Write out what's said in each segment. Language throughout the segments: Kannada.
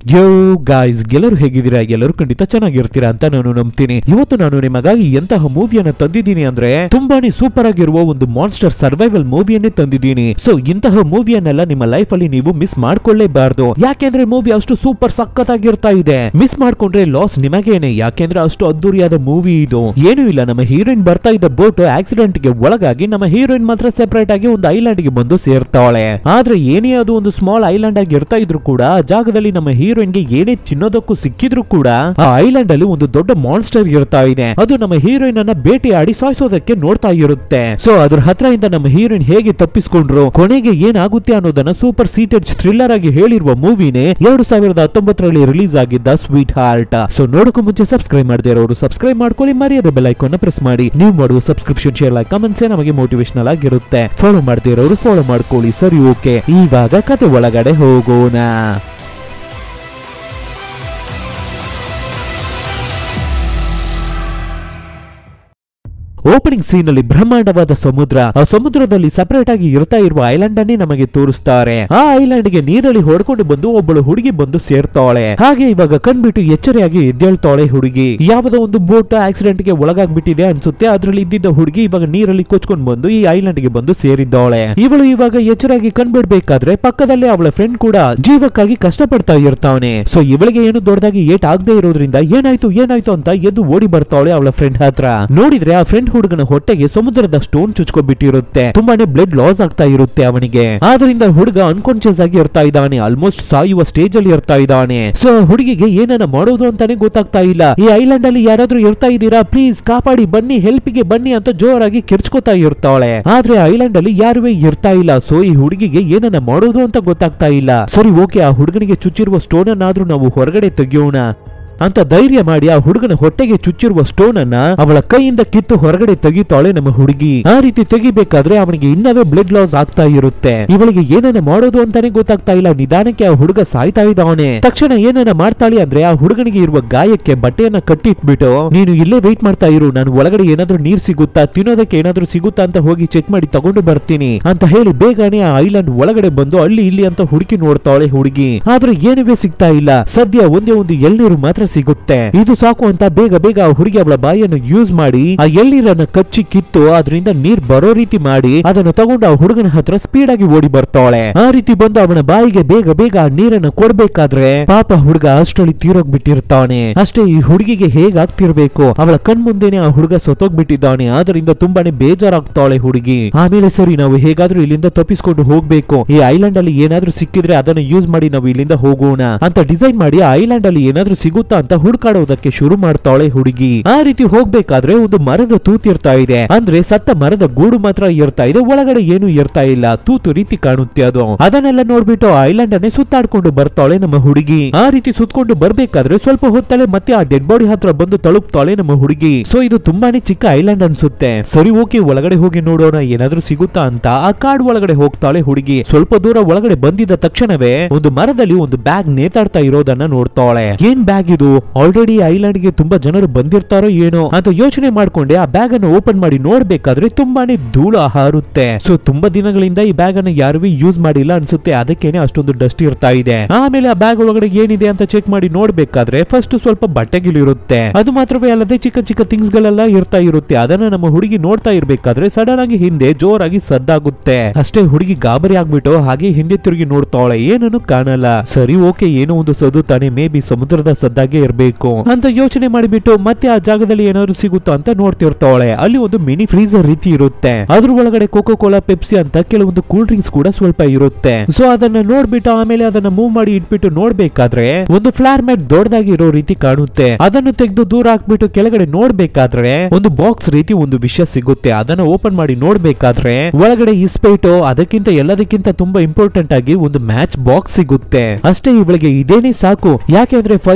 ಯೋ ಗಾಯ್ಸ್, ಎಲ್ಲರೂ ಹೇಗಿದ್ದೀರಾ? ಎಲ್ಲರೂ ಖಂಡಿತ ಚೆನ್ನಾಗಿರ್ತೀರಾ ಅಂತ ನಾನು ನಂಬ್ತೀನಿ. ಇವತ್ತು ನಾನು ನಿಮಗಾಗಿ ಎಂತಹ ಮೂವಿಯನ್ನ ತಂದಿದ್ದೀನಿ ಅಂದ್ರೆ ತುಂಬಾನೇ ಸೂಪರ್ ಆಗಿರುವ ಒಂದು ಮಾನ್ಸ್ಟರ್ ಸರ್ವೈವಲ್ ಮೂವಿಯನ್ನೇ ತಂದಿದ್ದೀನಿ. ಸೊ ಇಂತಹ ಮೂವಿಯನ್ನೆಲ್ಲ ನಿಮ್ಮ ಲೈಫ್ ಅಲ್ಲಿ ನೀವು ಮಿಸ್ ಮಾಡ್ಕೊಳ್ಳೇಬಾರ್ದು. ಯಾಕೆಂದ್ರೆ ಮೂವಿ ಅಷ್ಟು ಸೂಪರ್ ಸಖತ್ತಾಗಿರ್ತಾ ಇದೆ. ಮಿಸ್ ಮಾಡ್ಕೊಂಡ್ರೆ ಲಾಸ್ ನಿಮಗೇನೆ, ಯಾಕೆಂದ್ರೆ ಅಷ್ಟು ಅದ್ದೂರಿಯಾದ ಮೂವಿ ಇದು. ಏನೂ ಇಲ್ಲ, ನಮ್ಮ ಹೀರೋಯಿನ್ ಬರ್ತಾ ಇದ್ದ ಬೋಟ್ ಆಕ್ಸಿಡೆಂಟ್ ಗೆ ಒಳಗಾಗಿ ನಮ್ಮ ಹೀರೋಯಿನ್ ಮಾತ್ರ ಸೆಪರೇಟ್ ಆಗಿ ಒಂದು ಐಲ್ಯಾಂಡ್ ಗೆ ಬಂದು ಸೇರ್ತಾಳೆ. ಆದ್ರೆ ಏನೇ ಅದು ಒಂದು ಸ್ಮಾಲ್ ಐಲ್ಯಾಂಡ್ ಆಗಿ ಇರ್ತಾ ಇದ್ರು ಕೂಡ ಆ ಜಾಗದಲ್ಲಿ ನಮ್ಮ ಹೀರೋಯಿನ್ ಗೆ ಏನೇ ಚಿನ್ನೋದಕ್ಕೂ ಸಿಕ್ಕಿದ್ರು ಕೂಡ ಆ ಐಲ್ಯಾಂಡ್ ಅಲ್ಲಿ ಒಂದು ದೊಡ್ಡ ಮಾನ್ಸ್ಟರ್ ಇರ್ತಾ ಇದೆ. ಅದು ನಮ್ಮ ಹೀರೋಯಿನ್ ಅನ್ನ ಬೇಟೆಯಾಡಿ ಸಾಯಿಸೋದಕ್ಕೆ ನೋಡ್ತಾ ಇರುತ್ತೆ. ಸೊ ಅದ್ರ ಹತ್ರ ಇಂದ ನಮ್ಮ ಹೀರೋಯಿನ್ ಹೇಗೆ ತಪ್ಪಿಸ್ಕೊಂಡ್ರು, ಕೊನೆಗೆ ಏನಾಗುತ್ತೆ ಅನ್ನೋದನ್ನ ಸೂಪರ್ ಸೀಟೆಡ್ ಥ್ರಿಲ್ಲರ್ ಆಗಿ ಹೇಳಿರುವ ಮೂವಿನೇ 2019ರಲ್ಲಿ ರಿಲೀಸ್ ಆಗಿದ್ದ ಸ್ವೀಟ್ ಹಾರ್ಟ್. ಸೊ ನೋಡೋಕು ಮುಂಚೆ ಸಬ್ಸ್ಕ್ರೈಬ್ ಮಾಡದೇ ಇರೋರು ಸಬ್ಸ್ಕ್ರೈಬ್ ಮಾಡ್ಕೊಳ್ಳಿ, ಮರೆಯದೆ ಬೆಲ್ ಐಕಾನ್ ಪ್ರೆಸ್ ಮಾಡಿ. ನೀವು ಮಾಡುವ ಸಬ್ಸ್ಕ್ರಿಪ್ಷನ್, ಶೇರ್, ಲೈಕ್, ಕಮೆಂಟ್ಸ್ ನಮಗೆ ಮೋಟಿವೇಶನಲ್ ಆಗಿರುತ್ತೆ. ಫಾಲೋ ಮಾಡದೇ ಇರೋರು ಫಾಲೋ ಮಾಡ್ಕೊಳ್ಳಿ. ಸರಿ, ಓಕೆ, ಇವಾಗ ಕತೆ ಒಳಗಡೆ ಹೋಗೋಣ. ಓಪನಿಂಗ್ ಸೀನ್ ಅಲ್ಲಿ ಬ್ರಹ್ಮಾಂಡವಾದ ಸಮುದ್ರ, ಆ ಸಮುದ್ರದಲ್ಲಿ ಸಪರೇಟ್ ಆಗಿ ಇರ್ತಾ ಇರುವ ಐಲ್ಯಾಂಡ್ ಅನ್ನೇ ನಮಗೆ ತೋರಿಸ್ತಾರೆ. ಆ ಐಲ್ಯಾಂಡ್ ಗೆ ನೀರಲ್ಲಿ ಹೊಡ್ಕೊಂಡು ಬಂದು ಒಬ್ಬಳು ಹುಡುಗಿ ಬಂದು ಸೇರ್ತಾಳೆ. ಹಾಗೆ ಇವಾಗ ಕಣ್ಬಿಟ್ಟು ಎಚ್ಚರಿಯಾಗಿ ಎದ್ದೇಳ್ತಾಳೆ ಹುಡುಗಿ. ಯಾವುದೋ ಒಂದು ಬೋಟ್ ಆಕ್ಸಿಡೆಂಟ್ ಗೆ ಒಳಗಾಗ್ಬಿಟ್ಟಿದೆ ಅನ್ಸುತ್ತೆ. ಅದ್ರಲ್ಲಿ ಇದ್ದಿದ್ದ ಹುಡುಗಿ ಇವಾಗ ನೀರಲ್ಲಿ ಕೊಚ್ಕೊಂಡ್ ಬಂದು ಈ ಐಲ್ಯಾಂಡ್ ಗೆ ಬಂದು ಸೇರಿದ್ದಾಳೆ. ಇವಳು ಇವಾಗ ಎಚ್ಚರಾಗಿ ಕಣ್ಬಿಡ್ಬೇಕಾದ್ರೆ ಪಕ್ಕದಲ್ಲೇ ಅವಳ ಫ್ರೆಂಡ್ ಕೂಡ ಜೀವಕ್ಕಾಗಿ ಕಷ್ಟಪಡ್ತಾ ಇರ್ತಾನೆ. ಸೊ ಇವಳಿಗೆ ಏನು ದೊಡ್ಡದಾಗಿ ಏಟ್ ಆಗದೆ ಇರೋದ್ರಿಂದ ಏನಾಯ್ತು ಅಂತ ಎದ್ದು ಓಡಿ ಬರ್ತಾಳೆ ಅವಳ ಫ್ರೆಂಡ್ ಹತ್ರ. ನೋಡಿದ್ರೆ ಆ ಫ್ರೆಂಡ್ ಹುಡುಗನ ಹೊಟ್ಟೆಗೆ ಸಮುದ್ರದ ಸ್ಟೋನ್ ಚುಚ್ಕೊಬಿಟ್ಟಿರುತ್ತೆ. ತುಂಬಾನೇ ಬ್ಲಡ್ ಲಾಸ್ ಆಗ್ತಾ ಇರುತ್ತೆ ಅವನಿಗೆ. ಆದ್ರಿಂದ ಹುಡುಗ ಅನ್ಕಾನ್ಶಿಯಸ್ ಆಗಿ ಇರ್ತಾ ಇದ್ದಾನೆ, ಆಲ್ಮೋಸ್ಟ್ ಸಾಯುವ ಸ್ಟೇಜ್ ಅಲ್ಲಿ ಇರ್ತಾ ಇದ್ದಾನೆ. ಸೊ ಹುಡುಗಿಗೆ ಏನನ್ನ ಮಾಡೋದು ಅಂತಾನೆ ಗೊತ್ತಾಗ್ತಾ ಇಲ್ಲ. ಈ ಐಲ್ಯಾಂಡ್ ಅಲ್ಲಿ ಯಾರಾದ್ರೂ ಇರ್ತಾ ಇದ್ದೀರಾ, ಪ್ಲೀಸ್ ಕಾಪಾಡಿ ಬನ್ನಿ, ಹೆಲ್ಪ್ ಗೆ ಬನ್ನಿ ಅಂತ ಜೋರಾಗಿ ಕಿರ್ಚ್ಕೋತಾ ಇರ್ತಾಳೆ. ಆದ್ರೆ ಐಲ್ಯಾಂಡ್ ಅಲ್ಲಿ ಯಾರುವೇ ಇರ್ತಾ ಇಲ್ಲ. ಸೊ ಈ ಹುಡುಗಿಗೆ ಏನನ್ನ ಮಾಡೋದು ಅಂತ ಗೊತ್ತಾಗ್ತಾ ಇಲ್ಲ. ಸರಿ, ಓಕೆ, ಆ ಹುಡುಗನಿಗೆ ಚುಚ್ಚಿರುವ ಸ್ಟೋನ್ ಅನ್ನಾದ್ರೂ ನಾವು ಹೊರಗಡೆ ತೆಗೆಯೋಣ ಅಂತ ಧೈರ್ಯ ಮಾಡಿ ಆ ಹುಡುಗನ ಹೊಟ್ಟೆಗೆ ಚುಚ್ಚಿರುವ ಸ್ಟೋನ್ ಅನ್ನ ಅವಳ ಕೈಯಿಂದ ಕಿತ್ತು ಹೊರಗಡೆ ತೆಗಿತಾಳೆ ನಮ್ಮ ಹುಡುಗಿ. ಆ ರೀತಿ ತೆಗಿಬೇಕಾದ್ರೆ ಅವನಿಗೆ ಇನ್ನವೇ ಬ್ಲಡ್ ಲಾಸ್ ಆಗ್ತಾ ಇರುತ್ತೆ. ಇವಳಿಗೆ ಏನನ್ನ ಮಾಡೋದು ಅಂತಾನೆ ಗೊತ್ತಾಗ್ತಾ ಇಲ್ಲ. ನಿಧಾನಕ್ಕೆ ಆ ಹುಡುಗ ಸಾಯ್ತಾ ಇದ್ದಾನೆ. ತಕ್ಷಣ ಏನನ್ನ ಮಾಡ್ತಾಳೆ ಅಂದ್ರೆ ಆ ಹುಡುಗನಿಗೆ ಇರುವ ಗಾಯಕ್ಕೆ ಬಟ್ಟೆಯನ್ನ ಕಟ್ಟಿಟ್ಬಿಟ್ಟು, ನೀನು ಇಲ್ಲೇ ವೇಟ್ ಮಾಡ್ತಾ ಇರು, ನಾನು ಒಳಗಡೆ ಏನಾದ್ರೂ ನೀರ್ ಸಿಗುತ್ತಾ, ತಿನ್ನೋದಕ್ಕೆ ಏನಾದ್ರೂ ಸಿಗುತ್ತಾ ಅಂತ ಹೋಗಿ ಚೆಕ್ ಮಾಡಿ ತಗೊಂಡು ಬರ್ತೀನಿ ಅಂತ ಹೇಳಿ ಬೇಗನೆ ಆ ಐಲ್ಯಾಂಡ್ ಒಳಗಡೆ ಬಂದು ಅಲ್ಲಿ ಇಲ್ಲಿ ಅಂತ ಹುಡುಕಿ ನೋಡ್ತಾಳೆ ಹುಡುಗಿ. ಆದ್ರೆ ಏನವೇ ಸಿಗ್ತಾ ಇಲ್ಲ. ಸದ್ಯ ಒಂದೇ ಒಂದು ಎಳ್ನೀರು ಮಾತ್ರ ಸಿಗುತ್ತೆ. ಇದು ಸಾಕು ಅಂತ ಬೇಗ ಆ ಹುಡುಗಿ ಅವಳ ಬಾಯಿಯನ್ನು ಯೂಸ್ ಮಾಡಿ ಆ ಎಳ್ನೀರನ್ನ ಕಚ್ಚಿ ಕಿತ್ತು ಅದರಿಂದ ನೀರ್ ಬರೋ ರೀತಿ ಮಾಡಿ ಅದನ್ನು ತಗೊಂಡು ಆ ಹುಡುಗನ ಹತ್ರ ಸ್ಪೀಡ್ ಆಗಿ ಓಡಿ ಬರ್ತಾಳೆ. ಆ ರೀತಿ ಬಂದು ಅವನ ಬಾಯಿಗೆ ಬೇಗ ಆ ನೀರನ್ನು ಕೊಡ್ಬೇಕಾದ್ರೆ ಪಾಪ ಹುಡುಗ ಅಷ್ಟರಲ್ಲಿ ತೀರೋಗ್ಬಿಟ್ಟಿರ್ತಾನೆ. ಅಷ್ಟೇ, ಈ ಹುಡುಗಿಗೆ ಹೇಗಾಗ್ತಿರ್ಬೇಕು, ಅವಳ ಕಣ್ ಮುಂದೆನೆ ಆ ಹುಡುಗ ಸತ್ತೋಗ್ಬಿಟ್ಟಿದ್ದಾನೆ. ಆದ್ರಿಂದ ತುಂಬಾನೇ ಬೇಜಾರಾಗ್ತಾಳೆ ಹುಡುಗಿ. ಆಮೇಲೆ ಸರಿ, ನಾವು ಹೇಗಾದ್ರೂ ಇಲ್ಲಿಂದ ತಪ್ಪಿಸ್ಕೊಂಡು ಹೋಗ್ಬೇಕು, ಈ ಐಲ್ಯಾಂಡ್ ಅಲ್ಲಿ ಏನಾದ್ರೂ ಸಿಕ್ಕಿದ್ರೆ ಅದನ್ನ ಯೂಸ್ ಮಾಡಿ ನಾವು ಇಲ್ಲಿಂದ ಹೋಗೋಣ ಅಂತ ಡಿಸೈಡ್ ಮಾಡಿ ಆ ಐಲ್ಯಾಂಡ್ ಅಲ್ಲಿ ಏನಾದ್ರೂ ಸಿಗುತ್ತಾ ಅಂತ ಹುಡುಕಾಡೋದಕ್ಕೆ ಶುರು ಮಾಡ್ತಾಳೆ ಹುಡುಗಿ. ಆ ರೀತಿ ಹೋಗ್ಬೇಕಾದ್ರೆ ಒಂದು ಮರದ ತೂತಿರ್ತಾ ಇದೆ, ಅಂದ್ರೆ ಸತ್ತ ಮರದ ಗೂಡು ಮಾತ್ರ ಇರ್ತಾ ಇದೆ, ಒಳಗಡೆ ಏನು ಇರ್ತಾ ಇಲ್ಲ, ತೂತು ರೀತಿ ಕಾಣುತ್ತೆ ಅದು. ಅದನ್ನೆಲ್ಲ ನೋಡ್ಬಿಟ್ಟು ಐಲ್ಯಾಂಡ್ ಅನ್ನೇ ಸುತ್ತಾಡ್ಕೊಂಡು ಬರ್ತಾಳೆ ನಮ್ಮ ಹುಡುಗಿ. ಆ ರೀತಿ ಸುತ್ಕೊಂಡು ಬರ್ಬೇಕಾದ್ರೆ ಸ್ವಲ್ಪ ಹೊತ್ತಲೆ ಮತ್ತೆ ಆ ಡೆಡ್ ಬಾಡಿ ಹತ್ರ ಬಂದು ತಲುಪ್ತಾಳೆ ನಮ್ಮ ಹುಡುಗಿ. ಸೊ ಇದು ತುಂಬಾನೇ ಚಿಕ್ಕ ಐಲ್ಯಾಂಡ್ ಅನ್ಸುತ್ತೆ. ಸರಿ, ಓಕೆ, ಒಳಗಡೆ ಹೋಗಿ ನೋಡೋಣ ಏನಾದ್ರೂ ಸಿಗುತ್ತಾ ಅಂತ ಆ ಕಾಡು ಒಳಗಡೆ ಹೋಗ್ತಾಳೆ ಹುಡುಗಿ. ಸ್ವಲ್ಪ ದೂರ ಒಳಗಡೆ ಬಂದಿದ್ದ ತಕ್ಷಣವೇ ಒಂದು ಮರದಲ್ಲಿ ಒಂದು ಬ್ಯಾಗ್ ನೇತಾಡ್ತಾ ಇರೋದನ್ನ ನೋಡ್ತಾಳೆ. ಏನ್ ಬ್ಯಾಗ್ ಇದು? ಆಲ್ರೆಡಿ ಐಲ್ಯಾಂಡ್ ಗೆ ತುಂಬಾ ಜನರು ಬಂದಿರ್ತಾರೋ ಏನೋ ಅಂತ ಯೋಚನೆ ಮಾಡ್ಕೊಂಡೆ ಆ ಬ್ಯಾಗ್ ಅನ್ನು ಓಪನ್ ಮಾಡಿ ನೋಡ್ಬೇಕಾದ್ರೆ ತುಂಬಾನೇ ಧೂಳು ಹಾರುತ್ತೆ. ಸೊ ತುಂಬಾ ದಿನಗಳಿಂದ ಈ ಬ್ಯಾಗ್ ಅನ್ನು ಯಾರು ಯೂಸ್ ಮಾಡಿಲ್ಲ ಅನ್ಸುತ್ತೆ, ಅದಕ್ಕೇನೆ ಅಷ್ಟೊಂದು ಡಸ್ಟ್ ಇರ್ತಾ ಇದೆ. ಆಮೇಲೆ ಆ ಬ್ಯಾಗ್ ಒಳಗಡೆ ಏನಿದೆ ಅಂತ ಚೆಕ್ ಮಾಡಿ ನೋಡ್ಬೇಕಾದ್ರೆ ಫಸ್ಟ್ ಸ್ವಲ್ಪ ಬಟ್ಟೆಗಳಿರುತ್ತೆ. ಅದು ಮಾತ್ರವೇ ಅಲ್ಲದೆ ಚಿಕ್ಕ ಥಿಂಗ್ಸ್ ಗಳೆಲ್ಲ ಇರ್ತಾ ಇರುತ್ತೆ. ಅದನ್ನ ನಮ್ಮ ಹುಡುಗಿ ನೋಡ್ತಾ ಇರ್ಬೇಕಾದ್ರೆ ಸಡನ್ ಆಗಿ ಹಿಂದೆ ಜೋರಾಗಿ ಸದ್ದಾಗುತ್ತೆ. ಅಷ್ಟೇ, ಹುಡುಗಿ ಗಾಬರಿ ಆಗ್ಬಿಟ್ಟು ಹಾಗೆ ಹಿಂದೆ ತಿರುಗಿ ನೋಡ್ತಾಳೆ, ಏನನ್ನು ಕಾಣಲ್ಲ. ಸರಿ, ಓಕೆ, ಏನೋ ಒಂದು ಸದ್ದು ತಾನೆ, ಮೇ ಬಿ ಸಮುದ್ರದ ಸದ್ದಾಗೆ ಇರ್ಬೇಕು ಅಂತ ಯೋಚನೆ ಮಾಡಿಬಿಟ್ಟು ಮತ್ತೆ ಆ ಜಾಗದಲ್ಲಿ ಏನಾದ್ರು ಸಿಗುತ್ತಾ ಅಂತ ನೋಡ್ತಿರ್ತಾಳೆ. ಅಲ್ಲಿ ಒಂದು ಮಿನಿ ಫ್ರೀಜರ್ ರೀತಿ ಇರುತ್ತೆ. ಅದ್ರ ಒಳಗಡೆ ಕೋಕೋ ಕೋಲಾ, ಪೆಪ್ಸಿ ಅಂತ ಕೆಲವೊಂದು ಕೂಲ್ ಡ್ರಿಂಕ್ಸ್ ಕೂಡ ಸ್ವಲ್ಪ ಇರುತ್ತೆ. ಸೊ ಅದನ್ನ ನೋಡ್ಬಿಟ್ಟು ಆಮೇಲೆ ಅದನ್ನ ಮೂವ್ ಮಾಡಿ ಇಟ್ಬಿಟ್ಟು ನೋಡ್ಬೇಕಾದ್ರೆ ಒಂದು ಫ್ಲಾರ್ ಮ್ಯಾಟ್ ದೊಡ್ಡದಾಗಿ ಇರೋ ರೀತಿ ಕಾಣುತ್ತೆ. ಅದನ್ನು ತೆಗೆದು ದೂರ ಹಾಕ್ಬಿಟ್ಟು ಕೆಳಗಡೆ ನೋಡ್ಬೇಕಾದ್ರೆ ಒಂದು ಬಾಕ್ಸ್ ರೀತಿ ಒಂದು ವಿಷಯ ಸಿಗುತ್ತೆ. ಅದನ್ನ ಓಪನ್ ಮಾಡಿ ನೋಡ್ಬೇಕಾದ್ರೆ ಒಳಗಡೆ ಇಸ್ಪೇಟು, ಅದಕ್ಕಿಂತ ಎಲ್ಲದಕ್ಕಿಂತ ತುಂಬಾ ಇಂಪಾರ್ಟೆಂಟ್ ಆಗಿ ಒಂದು ಮ್ಯಾಚ್ ಬಾಕ್ಸ್ ಸಿಗುತ್ತೆ. ಅಷ್ಟೇ, ಇವಳಿಗೆ ಇದೇನೇ ಸಾಕು. ಯಾಕೆಂದ್ರೆ ಫೈರ್ ಬೆಂಕಿ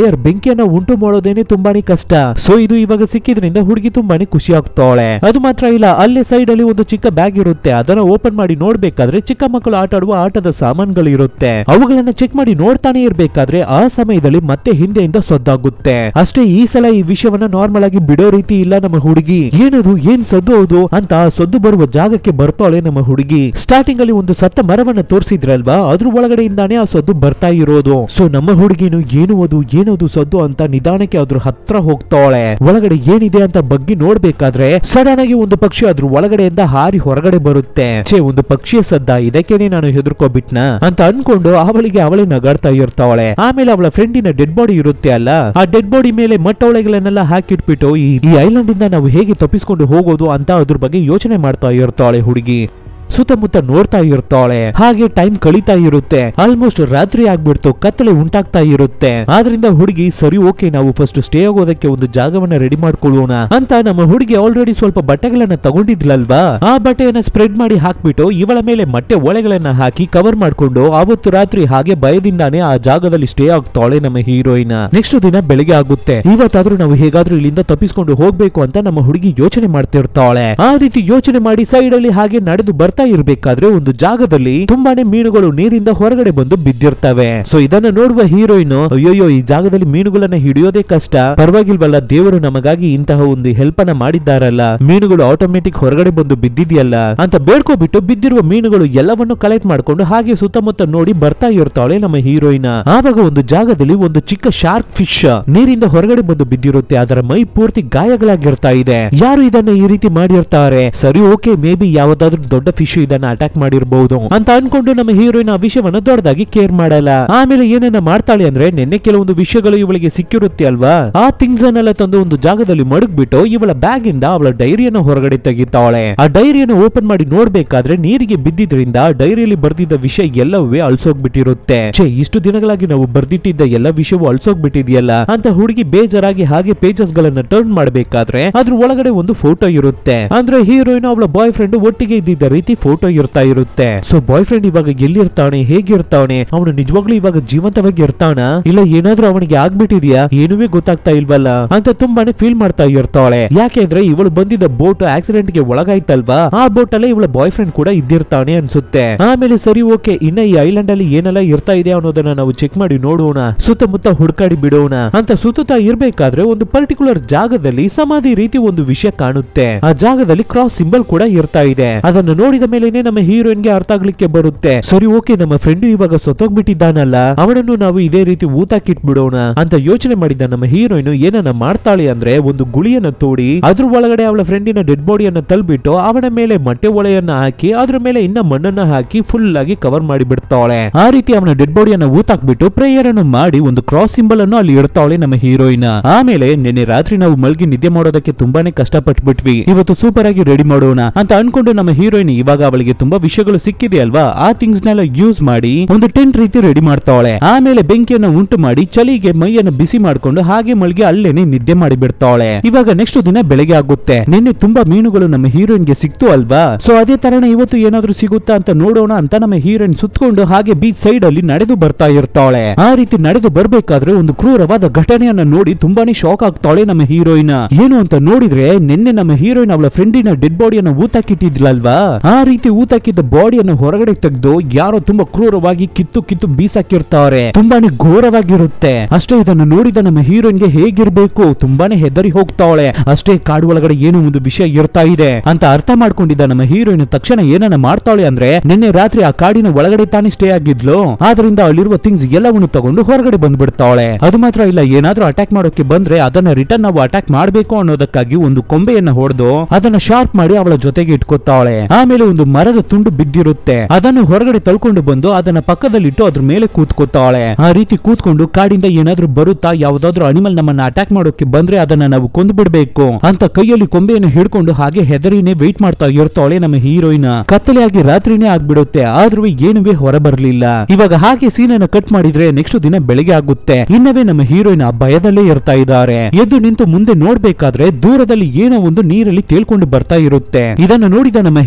ಬೆಂಕಿಯನ್ನ ಉಂಟು ಮಾಡೋದೇನೆ ತುಂಬಾನೇ ಕಷ್ಟ. ಸೊ ಇದು ಇವಾಗ ಸಿಕ್ಕಿದ್ರಿಂದ ಹುಡುಗಿ ತುಂಬಾನೇ ಖುಷಿ ಆಗ್ತಾಳೆ. ಅದು ಮಾತ್ರ ಇಲ್ಲ, ಅಲ್ಲೇ ಸೈಡ್ ಅಲ್ಲಿ ಒಂದು ಚಿಕ್ಕ ಬ್ಯಾಗ್ ಇರುತ್ತೆ. ಅದನ್ನ ಓಪನ್ ಮಾಡಿ ನೋಡ್ಬೇಕಾದ್ರೆ ಚಿಕ್ಕ ಮಕ್ಕಳು ಆಟ ಆಡುವ ಆಟದ ಸಾಮಾನುಗಳು ಇರುತ್ತೆ. ಅವುಗಳನ್ನ ಚೆಕ್ ಮಾಡಿ ನೋಡ್ತಾನೆ ಇರ್ಬೇಕಾದ್ರೆ ಆ ಸಮಯದಲ್ಲಿ ಮತ್ತೆ ಹಿಂದೆಯಿಂದ ಸದ್ದಾಗುತ್ತೆ. ಅಷ್ಟೇ ಈ ಸಲ ಈ ವಿಷಯವನ್ನ ನಾರ್ಮಲ್ ಆಗಿ ಬಿಡೋ ರೀತಿ ಇಲ್ಲ ನಮ್ಮ ಹುಡುಗಿ. ಏನದು ಏನ್ ಸದ್ದು ಹೌದು ಅಂತ ಸದ್ದು ಬರುವ ಜಾಗಕ್ಕೆ ಬರ್ತಾಳೆ ನಮ್ಮ ಹುಡುಗಿ. ಸ್ಟಾರ್ಟಿಂಗ್ ಅಲ್ಲಿ ಒಂದು ಸತ್ತ ಮರವನ್ನ ತೋರಿಸಿದ್ರಲ್ವಾ, ಅದ್ರ ಒಳಗಡೆಯಿಂದಾನೇ ಆ ಸದ್ದು ಬರ್ತಾ ಇರೋದು. ಸೊ ನಮ್ಮ ಹುಡುಗಿನು ಏನದು ಸದ್ದು ಅಂತ ನಿಧಾನಕ್ಕೆ ಅದ್ರ ಹತ್ರ ಹೋಗ್ತಾಳೆ. ಒಳಗಡೆ ಏನಿದೆ ಅಂತ ಬಗ್ಗೆ ನೋಡ್ಬೇಕಾದ್ರೆ ಸಡನ್ ಆಗಿ ಒಂದು ಪಕ್ಷಿ ಅದ್ರ ಒಳಗಡೆಯಿಂದ ಹಾರಿ ಹೊರಗಡೆ ಬರುತ್ತೆ. ಒಂದು ಪಕ್ಷಿಯ ಸದ್ದ, ಇದಕ್ಕೇನೆ ನಾನು ಹೆದರ್ಕೋಬಿಟ್ನ ಅಂತ ಅನ್ಕೊಂಡು ಅವಳೇ ನಗಾಡ್ತಾ ಇರ್ತಾಳೆ. ಆಮೇಲೆ ಅವಳ ಫ್ರೆಂಡಿನ ಡೆಡ್ ಬಾಡಿ ಇರುತ್ತೆ ಅಲ್ಲ, ಆ ಡೆಡ್ ಬಾಡಿ ಮೇಲೆ ಮಟ್ಟೊಳೆಗಳನ್ನೆಲ್ಲ ಹಾಕಿಟ್ಬಿಟ್ಟು ಈ ಐಲ್ಯಾಂಡ್ ಇಂದ ನಾವು ಹೇಗೆ ತಪ್ಪಿಸ್ಕೊಂಡು ಹೋಗೋದು ಅಂತ ಅದ್ರ ಬಗ್ಗೆ ಯೋಚನೆ ಮಾಡ್ತಾ ಇರ್ತಾಳೆ ಹುಡುಗಿ. ಸುತ್ತಮುತ್ತ ನೋಡ್ತಾ ಇರ್ತಾಳೆ. ಹಾಗೆ ಟೈಮ್ ಕಳೀತಾ ಇರುತ್ತೆ. ಆಲ್ಮೋಸ್ಟ್ ರಾತ್ರಿ ಆಗ್ಬಿಡ್ತು, ಕತ್ತಲೆ ಉಂಟಾಗ್ತಾ ಇರುತ್ತೆ. ಆದ್ರಿಂದ ಹುಡುಗಿ ಸರಿ ಓಕೆ, ನಾವು ಫಸ್ಟ್ ಸ್ಟೇ ಆಗೋದಕ್ಕೆ ಒಂದು ಜಾಗವನ್ನ ರೆಡಿ ಮಾಡ್ಕೊಳ್ಳೋಣ ಅಂತ ನಮ್ಮ ಹುಡುಗಿ ಆಲ್ರೆಡಿ ಸ್ವಲ್ಪ ಬಟ್ಟೆಗಳನ್ನ ತಗೊಂಡಿದ್ಲಲ್ವಾ, ಆ ಬಟ್ಟೆಯನ್ನ ಸ್ಪ್ರೆಡ್ ಮಾಡಿ ಹಾಕ್ಬಿಟ್ಟು ಇವಳ ಮೇಲೆ ಮೊಟ್ಟೆ ಒಳೆಗಳನ್ನ ಹಾಕಿ ಕವರ್ ಮಾಡ್ಕೊಂಡು ಅವತ್ತು ರಾತ್ರಿ ಹಾಗೆ ಭಯದಿಂದಾನೇ ಆ ಜಾಗದಲ್ಲಿ ಸ್ಟೇ ಆಗ್ತಾಳೆ ನಮ್ಮ ಹೀರೋಯಿನ್. ನೆಕ್ಸ್ಟ್ ದಿನ ಬೆಳಿಗ್ಗೆ ಆಗುತ್ತೆ. ಇವತ್ತಾದ್ರೂ ನಾವು ಹೇಗಾದ್ರೂ ಇಲ್ಲಿಂದ ತಪ್ಪಿಸ್ಕೊಂಡು ಹೋಗ್ಬೇಕು ಅಂತ ನಮ್ಮ ಹುಡುಗಿ ಯೋಚನೆ ಮಾಡ್ತಿರ್ತಾಳೆ. ಆ ರೀತಿ ಯೋಚನೆ ಮಾಡಿ ಸೈಡ್ ಅಲ್ಲಿ ಹಾಗೆ ನಡೆದು ಬರ್ತಾ ಇರ್ಬೇಕಾದ್ರೆ ಒಂದು ಜಾಗದಲ್ಲಿ ತುಂಬಾನೇ ಮೀನುಗಳು ನೀರಿಂದ ಹೊರಗಡೆ ಬಂದು ಬಿದ್ದಿರ್ತವೆ. ಸೊ ಇದನ್ನ ನೋಡುವ ಹೀರೋಯಿನ್, ಅಯ್ಯೋ ಈ ಜಾಗದಲ್ಲಿ ಮೀನುಗಳನ್ನ ಹಿಡಿಯೋದೇ ಕಷ್ಟ, ಪರವಾಗಿಲ್ವಲ್ಲ ದೇವರು ನಮಗಾಗಿ ಇಂತಹ ಒಂದು ಹೆಲ್ಪ್ ಅನ್ನ ಮಾಡಿದ್ದಾರಲ್ಲ, ಮೀನುಗಳು ಆಟೋಮೆಟಿಕ್ ಹೊರಗಡೆ ಬಂದು ಬಿದ್ದಿದೆಯಲ್ಲ ಅಂತ ಬೇಡ್ಕೋಬಿಟ್ಟು ಬಿದ್ದಿರುವ ಮೀನುಗಳು ಎಲ್ಲವನ್ನು ಕಲೆಕ್ಟ್ ಮಾಡ್ಕೊಂಡು ಹಾಗೆ ಸುತ್ತಮುತ್ತ ನೋಡಿ ಬರ್ತಾ ಇರ್ತಾಳೆ ನಮ್ಮ ಹೀರೋಯಿನ್. ಆವಾಗ ಒಂದು ಜಾಗದಲ್ಲಿ ಒಂದು ಚಿಕ್ಕ ಶಾರ್ಕ್ ಫಿಶ್ ನೀರಿಂದ ಹೊರಗಡೆ ಬಂದು ಬಿದ್ದಿರುತ್ತೆ. ಅದರ ಮೈ ಪೂರ್ತಿ ಗಾಯಗಳಾಗಿರ್ತಾ ಇದೆ. ಯಾರು ಇದನ್ನ ಈ ರೀತಿ ಮಾಡಿರ್ತಾರೆ? ಸರಿ ಓಕೆ, ಮೇ ಬಿ ಯಾವ್ದಾದ್ರು ದೊಡ್ಡ ಫಿಶ್ ಇದನ್ನ ಅಟ್ಯಾಕ್ ಮಾಡಿರಬಹುದು ಅಂತ ಅನ್ಕೊಂಡು ನಮ್ಮ ಹೀರೋಯಿನ್ ಆ ವಿಷಯವನ್ನ ದೊಡ್ಡದಾಗಿ ಕೇರ್ ಮಾಡಲ್ಲ. ಆಮೇಲೆ ಏನನ್ನ ಮಾಡ್ತಾಳೆ ಅಂದ್ರೆ, ನಿನ್ನೆ ಕೆಲವೊಂದು ವಿಷಯಗಳು ಇವಳಿಗೆ ಸಿಕ್ಕಿರುತ್ತೆ ಅಲ್ವಾ, ಆ ಥಿಂಗ್ಸ್ ಅನ್ನೆಲ್ಲ ತಂದು ಒಂದು ಜಾಗದಲ್ಲಿ ಮಡಗ್ಬಿಟ್ಟು ಇವಳ ಬ್ಯಾಗ್ ಇಂದ ಅವಳ ಡೈರಿಯನ್ನು ಹೊರಗಡೆ ತೆಗಿತಾಳೆ. ಆ ಡೈರಿಯನ್ನು ಓಪನ್ ಮಾಡಿ ನೋಡ್ಬೇಕಾದ್ರೆ ನೀರಿಗೆ ಬಿದ್ದಿದ್ರಿಂದ ಡೈರಿಯಲ್ಲಿ ಬರ್ದಿದ್ದ ವಿಷಯ ಎಲ್ಲವೇ ಅಳ್ಸೋಗ್ಬಿಟ್ಟಿರುತ್ತೆ. ಇಷ್ಟು ದಿನಗಳಾಗಿ ನಾವು ಬರ್ದಿಟ್ಟಿದ್ದ ಎಲ್ಲ ವಿಷಯವು ಅಳ್ಸೋಗ್ಬಿಟ್ಟಿದೆಯಲ್ಲ ಅಂತ ಹುಡುಗಿ ಬೇಜಾರಾಗಿ ಹಾಗೆ ಪೇಜಸ್ ಗಳನ್ನ ಟರ್ನ್ ಮಾಡ್ಬೇಕಾದ್ರೆ ಅದ್ರ ಒಳಗಡೆ ಒಂದು ಫೋಟೋ ಇರುತ್ತೆ. ಅಂದ್ರೆ ಹೀರೋಯಿನ್ ಅವಳ ಬಾಯ್ ಫ್ರೆಂಡ್ ಒಟ್ಟಿಗೆ ಇದ್ದಿದ್ದ ರೀತಿ ಫೋಟೋ ಇರ್ತಾ ಇರುತ್ತೆ. ಸೊ ಬಾಯ್ ಫ್ರೆಂಡ್ ಇವಾಗ ಎಲ್ಲಿರ್ತಾನೆ, ಹೇಗಿರ್ತಾನೆ, ಅವನು ನಿಜವಾಗ್ಲೂ ಇವಾಗ ಜೀವಂತವಾಗಿ ಇರ್ತಾನ ಇಲ್ಲ ಏನಾದ್ರೂ ಅವನಿಗೆ ಆಗ್ಬಿಟ್ಟಿದ್ಯಾ ಏನುವೇ ಗೊತ್ತಾಗ್ತಾ ಇಲ್ವಲ್ಲ ಅಂತ ತುಂಬಾನೇ ಫೀಲ್ ಮಾಡ್ತಾ ಇರ್ತಾಳೆ. ಯಾಕೆಂದ್ರೆ ಇವಳು ಬಂದಿದ್ದ ಬೋಟ್ ಆಕ್ಸಿಡೆಂಟ್ ಗೆ ಒಳಗಾಯ್ತಲ್ವಾ, ಆ ಬೋಟ್ ಅಲ್ಲೇ ಇವಳ ಬಾಯ್ ಫ್ರೆಂಡ್ ಕೂಡ ಇದ್ದಿರ್ತಾನೆ ಅನ್ಸುತ್ತೆ. ಆಮೇಲೆ ಸರಿ ಓಕೆ, ಇನ್ನ ಈ ಐಲ್ಯಾಂಡ್ ಅಲ್ಲಿ ಏನೆಲ್ಲ ಇರ್ತಾ ಇದೆ ಅನ್ನೋದನ್ನ ನಾವು ಚೆಕ್ ಮಾಡಿ ನೋಡೋಣ, ಸುತ್ತಮುತ್ತ ಹುಡ್ಕಾಡಿ ಬಿಡೋಣ ಅಂತ ಸುತ್ತಾ ಇರ್ಬೇಕಾದ್ರೆ ಒಂದು ಪರ್ಟಿಕ್ಯುಲರ್ ಜಾಗದಲ್ಲಿ ಸಮಾಧಿ ರೀತಿ ಒಂದು ವಿಷಯ ಕಾಣುತ್ತೆ. ಆ ಜಾಗದಲ್ಲಿ ಕ್ರಾಸ್ ಸಿಂಬಲ್ ಕೂಡ ಇರ್ತಾ ಇದೆ. ಅದನ್ನು ನೋಡಿದ ಮೇಲೆನೆ ನಮ್ಮ ಹೀರೋಯಿನ್ ಗೆ ಅರ್ಥ ಆಗ್ಲಿಕ್ಕೆ ಬರುತ್ತೆ, ಸರಿ ಓಕೆ ನಮ್ಮ ಫ್ರೆಂಡ್ ಇವಾಗ ಸತ್ತೋಗ್ಬಿಟ್ಟಿದ್ದಾನಲ್ಲ, ಅವನನ್ನು ನಾವು ಇದೇ ರೀತಿ ಊತಾಕಿಟ್ಬಿಡೋಣ ಅಂತ ಯೋಚನೆ ಮಾಡಿದ್ದ ನಮ್ಮ ಹೀರೋಯಿನ್ ಏನನ್ನ ಮಾಡ್ತಾಳೆ ಅಂದ್ರೆ, ಒಂದು ಗುಳಿಯನ್ನ ತೋಡಿ ಅದ್ರ ಒಳಗಡೆ ಅವಳ ಫ್ರೆಂಡಿನ ಡೆಡ್ ಬಾಡಿಯನ್ನ ತಳ್ಬಿಟ್ಟು ಅವನ ಮೇಲೆ ಮೊಟ್ಟೆ ಒಳೆಯನ್ನ ಹಾಕಿ ಅದ್ರ ಮೇಲೆ ಇನ್ನ ಮಣ್ಣನ್ನ ಹಾಕಿ ಫುಲ್ ಆಗಿ ಕವರ್ ಮಾಡಿ ಬಿಡ್ತಾಳೆ. ಆ ರೀತಿ ಅವನ ಡೆಡ್ ಬಾಡಿಯನ್ನ ಊತಾಕ್ಬಿಟ್ಟು ಪ್ರೇಯರ್ ಅನ್ನು ಮಾಡಿ ಒಂದು ಕ್ರಾಸ್ ಸಿಂಬಲ್ ಅನ್ನು ಅಲ್ಲಿ ಇಡ್ತಾಳೆ ನಮ್ಮ ಹೀರೋಯಿನ್. ಆಮೇಲೆ ನಿನ್ನೆ ರಾತ್ರಿ ನಾವು ಮಲ್ಗಿ ನಿದ್ದೆ ಮಾಡೋದಕ್ಕೆ ತುಂಬಾನೇ ಕಷ್ಟಪಟ್ಬಿಟ್ವಿ, ಇವತ್ತು ಸೂಪರ್ ಆಗಿ ರೆಡಿ ಮಾಡೋಣ ಅಂತ ಅನ್ಕೊಂಡು ನಮ್ಮ ಹೀರೋಯಿನ್ ಇವಾಗ ಅವಳಿಗೆ ತುಂಬಾ ವಿಷಯಗಳು ಸಿಕ್ಕಿದೆ ಅಲ್ವಾ, ಆ ಥಿಂಗ್ಸ್ ನೆಲ್ಲ ಯೂಸ್ ಮಾಡಿ ಒಂದು ಟೆಂಟ್ ರೀತಿ ರೆಡಿ ಮಾಡ್ತಾಳೆ. ಆಮೇಲೆ ಬೆಂಕಿಯನ್ನ ಉಂಟು ಮಾಡಿ ಚಳಿಗೆ ಮೈಯನ್ನು ಬಿಸಿ ಮಾಡ್ಕೊಂಡು ಹಾಗೆ ಮಲ್ಗೆ ಅಲ್ಲೇನೆ ನಿದ್ದೆ ಮಾಡಿ ಬಿಡ್ತಾಳೆ. ಇವಾಗ ನೆಕ್ಸ್ಟ್ ದಿನ ಬೆಳಗ್ಗೆ ಆಗುತ್ತೆ. ನಿನ್ನೆ ತುಂಬಾ ಮೀನುಗಳು ನಮ್ಮ ಹೀರೋಯಿನ್ ಗೆ ಸಿಕ್ತು ಅಲ್ವಾ, ಸೊ ಅದೇ ತರನ ಇವತ್ತು ಏನಾದ್ರೂ ಸಿಗುತ್ತಾ ಅಂತ ನೋಡೋಣ ಅಂತ ನಮ್ಮ ಹೀರೋಯಿನ್ ಸುತ್ಕೊಂಡು ಹಾಗೆ ಬೀಚ್ ಸೈಡ್ ಅಲ್ಲಿ ನಡೆದು ಬರ್ತಾ ಇರ್ತಾಳೆ. ಆ ರೀತಿ ನಡೆದು ಬರ್ಬೇಕಾದ್ರೆ ಒಂದು ಕ್ರೂರವಾದ ಘಟನೆಯನ್ನ ನೋಡಿ ತುಂಬಾನೇ ಶಾಕ್ ಆಗ್ತಾಳೆ ನಮ್ಮ ಹೀರೋಯಿನ್. ಏನು ಅಂತ ನೋಡಿದ್ರೆ, ನಿನ್ನೆ ನಮ್ಮ ಹೀರೋಯಿನ್ ಅವಳ ಫ್ರೆಂಡಿನ ಡೆಡ್ ಬಾಡಿಯನ್ನ ಊತಾಕಿಟ್ಟಿದ್ಲಲ್ವಾ, ಆ ರೀತಿ ಊತಾಕಿದ್ದ ಬಾಡಿಯನ್ನು ಹೊರಗಡೆ ತೆಗೆದು ಯಾರೋ ತುಂಬಾ ಕ್ರೂರವಾಗಿ ಕಿತ್ತು ಬೀಸಾಕಿರ್ತಾರೆ. ತುಂಬಾನೇ ಘೋರವಾಗಿರುತ್ತೆ. ಅಷ್ಟೇ ಇದನ್ನು ನೋಡಿದ ನಮ್ಮ ಹೀರೋಯಿನ್ ಗೆ ಹೇಗಿರ್ಬೇಕು, ತುಂಬಾನೇ ಹೆದರಿ ಹೋಗ್ತಾಳೆ. ಅಷ್ಟೇ ಕಾಡು ಒಳಗಡೆ ಏನು ಒಂದು ವಿಷಯ ಇರ್ತಾ ಇದೆ ಅಂತ ಅರ್ಥ ಮಾಡ್ಕೊಂಡಿದ್ದ ನಮ್ಮ ಹೀರೋಯಿನ್ ತಕ್ಷಣ ಏನನ್ನ ಮಾಡ್ತಾಳೆ ಅಂದ್ರೆ, ನಿನ್ನೆ ರಾತ್ರಿ ಆ ಕಾಡಿನ ಒಳಗಡೆ ತಾನೇ ಸ್ಟೇ ಆಗಿದ್ಲು, ಆದ್ರಿಂದ ಅಲ್ಲಿರುವ ಥಿಂಗ್ಸ್ ಎಲ್ಲವನ್ನು ತಗೊಂಡು ಹೊರಗಡೆ ಬಂದ್ಬಿಡ್ತಾಳೆ. ಅದು ಮಾತ್ರ ಇಲ್ಲ, ಏನಾದ್ರೂ ಅಟ್ಯಾಕ್ ಮಾಡೋಕೆ ಬಂದ್ರೆ ಅದನ್ನ ರಿಟರ್ನ್ ನಾವು ಅಟ್ಯಾಕ್ ಮಾಡ್ಬೇಕು ಅನ್ನೋದಕ್ಕಾಗಿ ಒಂದು ಕೊಂಬೆಯನ್ನ ಹೊಡೆದು ಅದನ್ನ ಶಾರ್ಪ್ ಮಾಡಿ ಅವಳ ಜೊತೆಗೆ ಇಟ್ಕೋತಾಳೆ. ಆಮೇಲೆ ಒಂದು ಮರದ ತುಂಡು ಬಿದ್ದಿರುತ್ತೆ, ಅದನ್ನು ಹೊರಗಡೆ ತಳ್ಕೊಂಡು ಬಂದು ಅದನ್ನ ಪಕ್ಕದಲ್ಲಿಟ್ಟು ಅದ್ರ ಮೇಲೆ ಕೂತ್ಕೋತಾಳೆ. ಆ ರೀತಿ ಕೂತ್ಕೊಂಡು ಕಾಡಿಂದ ಏನಾದ್ರೂ ಬರುತ್ತಾ, ಯಾವ್ದಾದ್ರು ಅನಿಮಲ್ ನಮ್ಮನ್ನ ಅಟ್ಯಾಕ್ ಮಾಡೋಕೆ ಬಂದ್ರೆ ಅದನ್ನ ನಾವು ಕೊಂದು ಬಿಡ್ಬೇಕು ಅಂತ ಕೈಯಲ್ಲಿ ಕೊಂಬೆಯನ್ನು ಹಿಡ್ಕೊಂಡು ಹಾಗೆ ಹೆದರಿನೇ ವೇಟ್ ಮಾಡ್ತಾ ಇರ್ತಾಳೆ ನಮ್ಮ ಹೀರೋಯಿನ್. ಕತ್ತಲೆಯಾಗಿ ರಾತ್ರಿನೇ ಆಗ್ಬಿಡುತ್ತೆ, ಆದ್ರೂ ಏನುವೇ ಹೊರ ಬರ್ಲಿಲ್ಲ. ಇವಾಗ ಹಾಗೆ ಸೀನನ್ನ ಕಟ್ ಮಾಡಿದ್ರೆ ನೆಕ್ಸ್ಟ್ ದಿನ ಬೆಳಿಗ್ಗೆ ಆಗುತ್ತೆ. ಇನ್ನವೇ ನಮ್ಮ ಹೀರೋಯಿನ್ ಭಯದಲ್ಲೇ ಇರ್ತಾ ಇದ್ದಾರೆ. ಎದ್ದು ನಿಂತು ಮುಂದೆ ನೋಡ್ಬೇಕಾದ್ರೆ ದೂರದಲ್ಲಿ ಏನೋ ಒಂದು ನೀರಲ್ಲಿ ತೇಲ್ಕೊಂಡು ಬರ್ತಾ ಇರುತ್ತೆ. ಇದನ್ನು ನೋಡಿದ ನಮ್ಮ ಹೀರೋಯಿನ್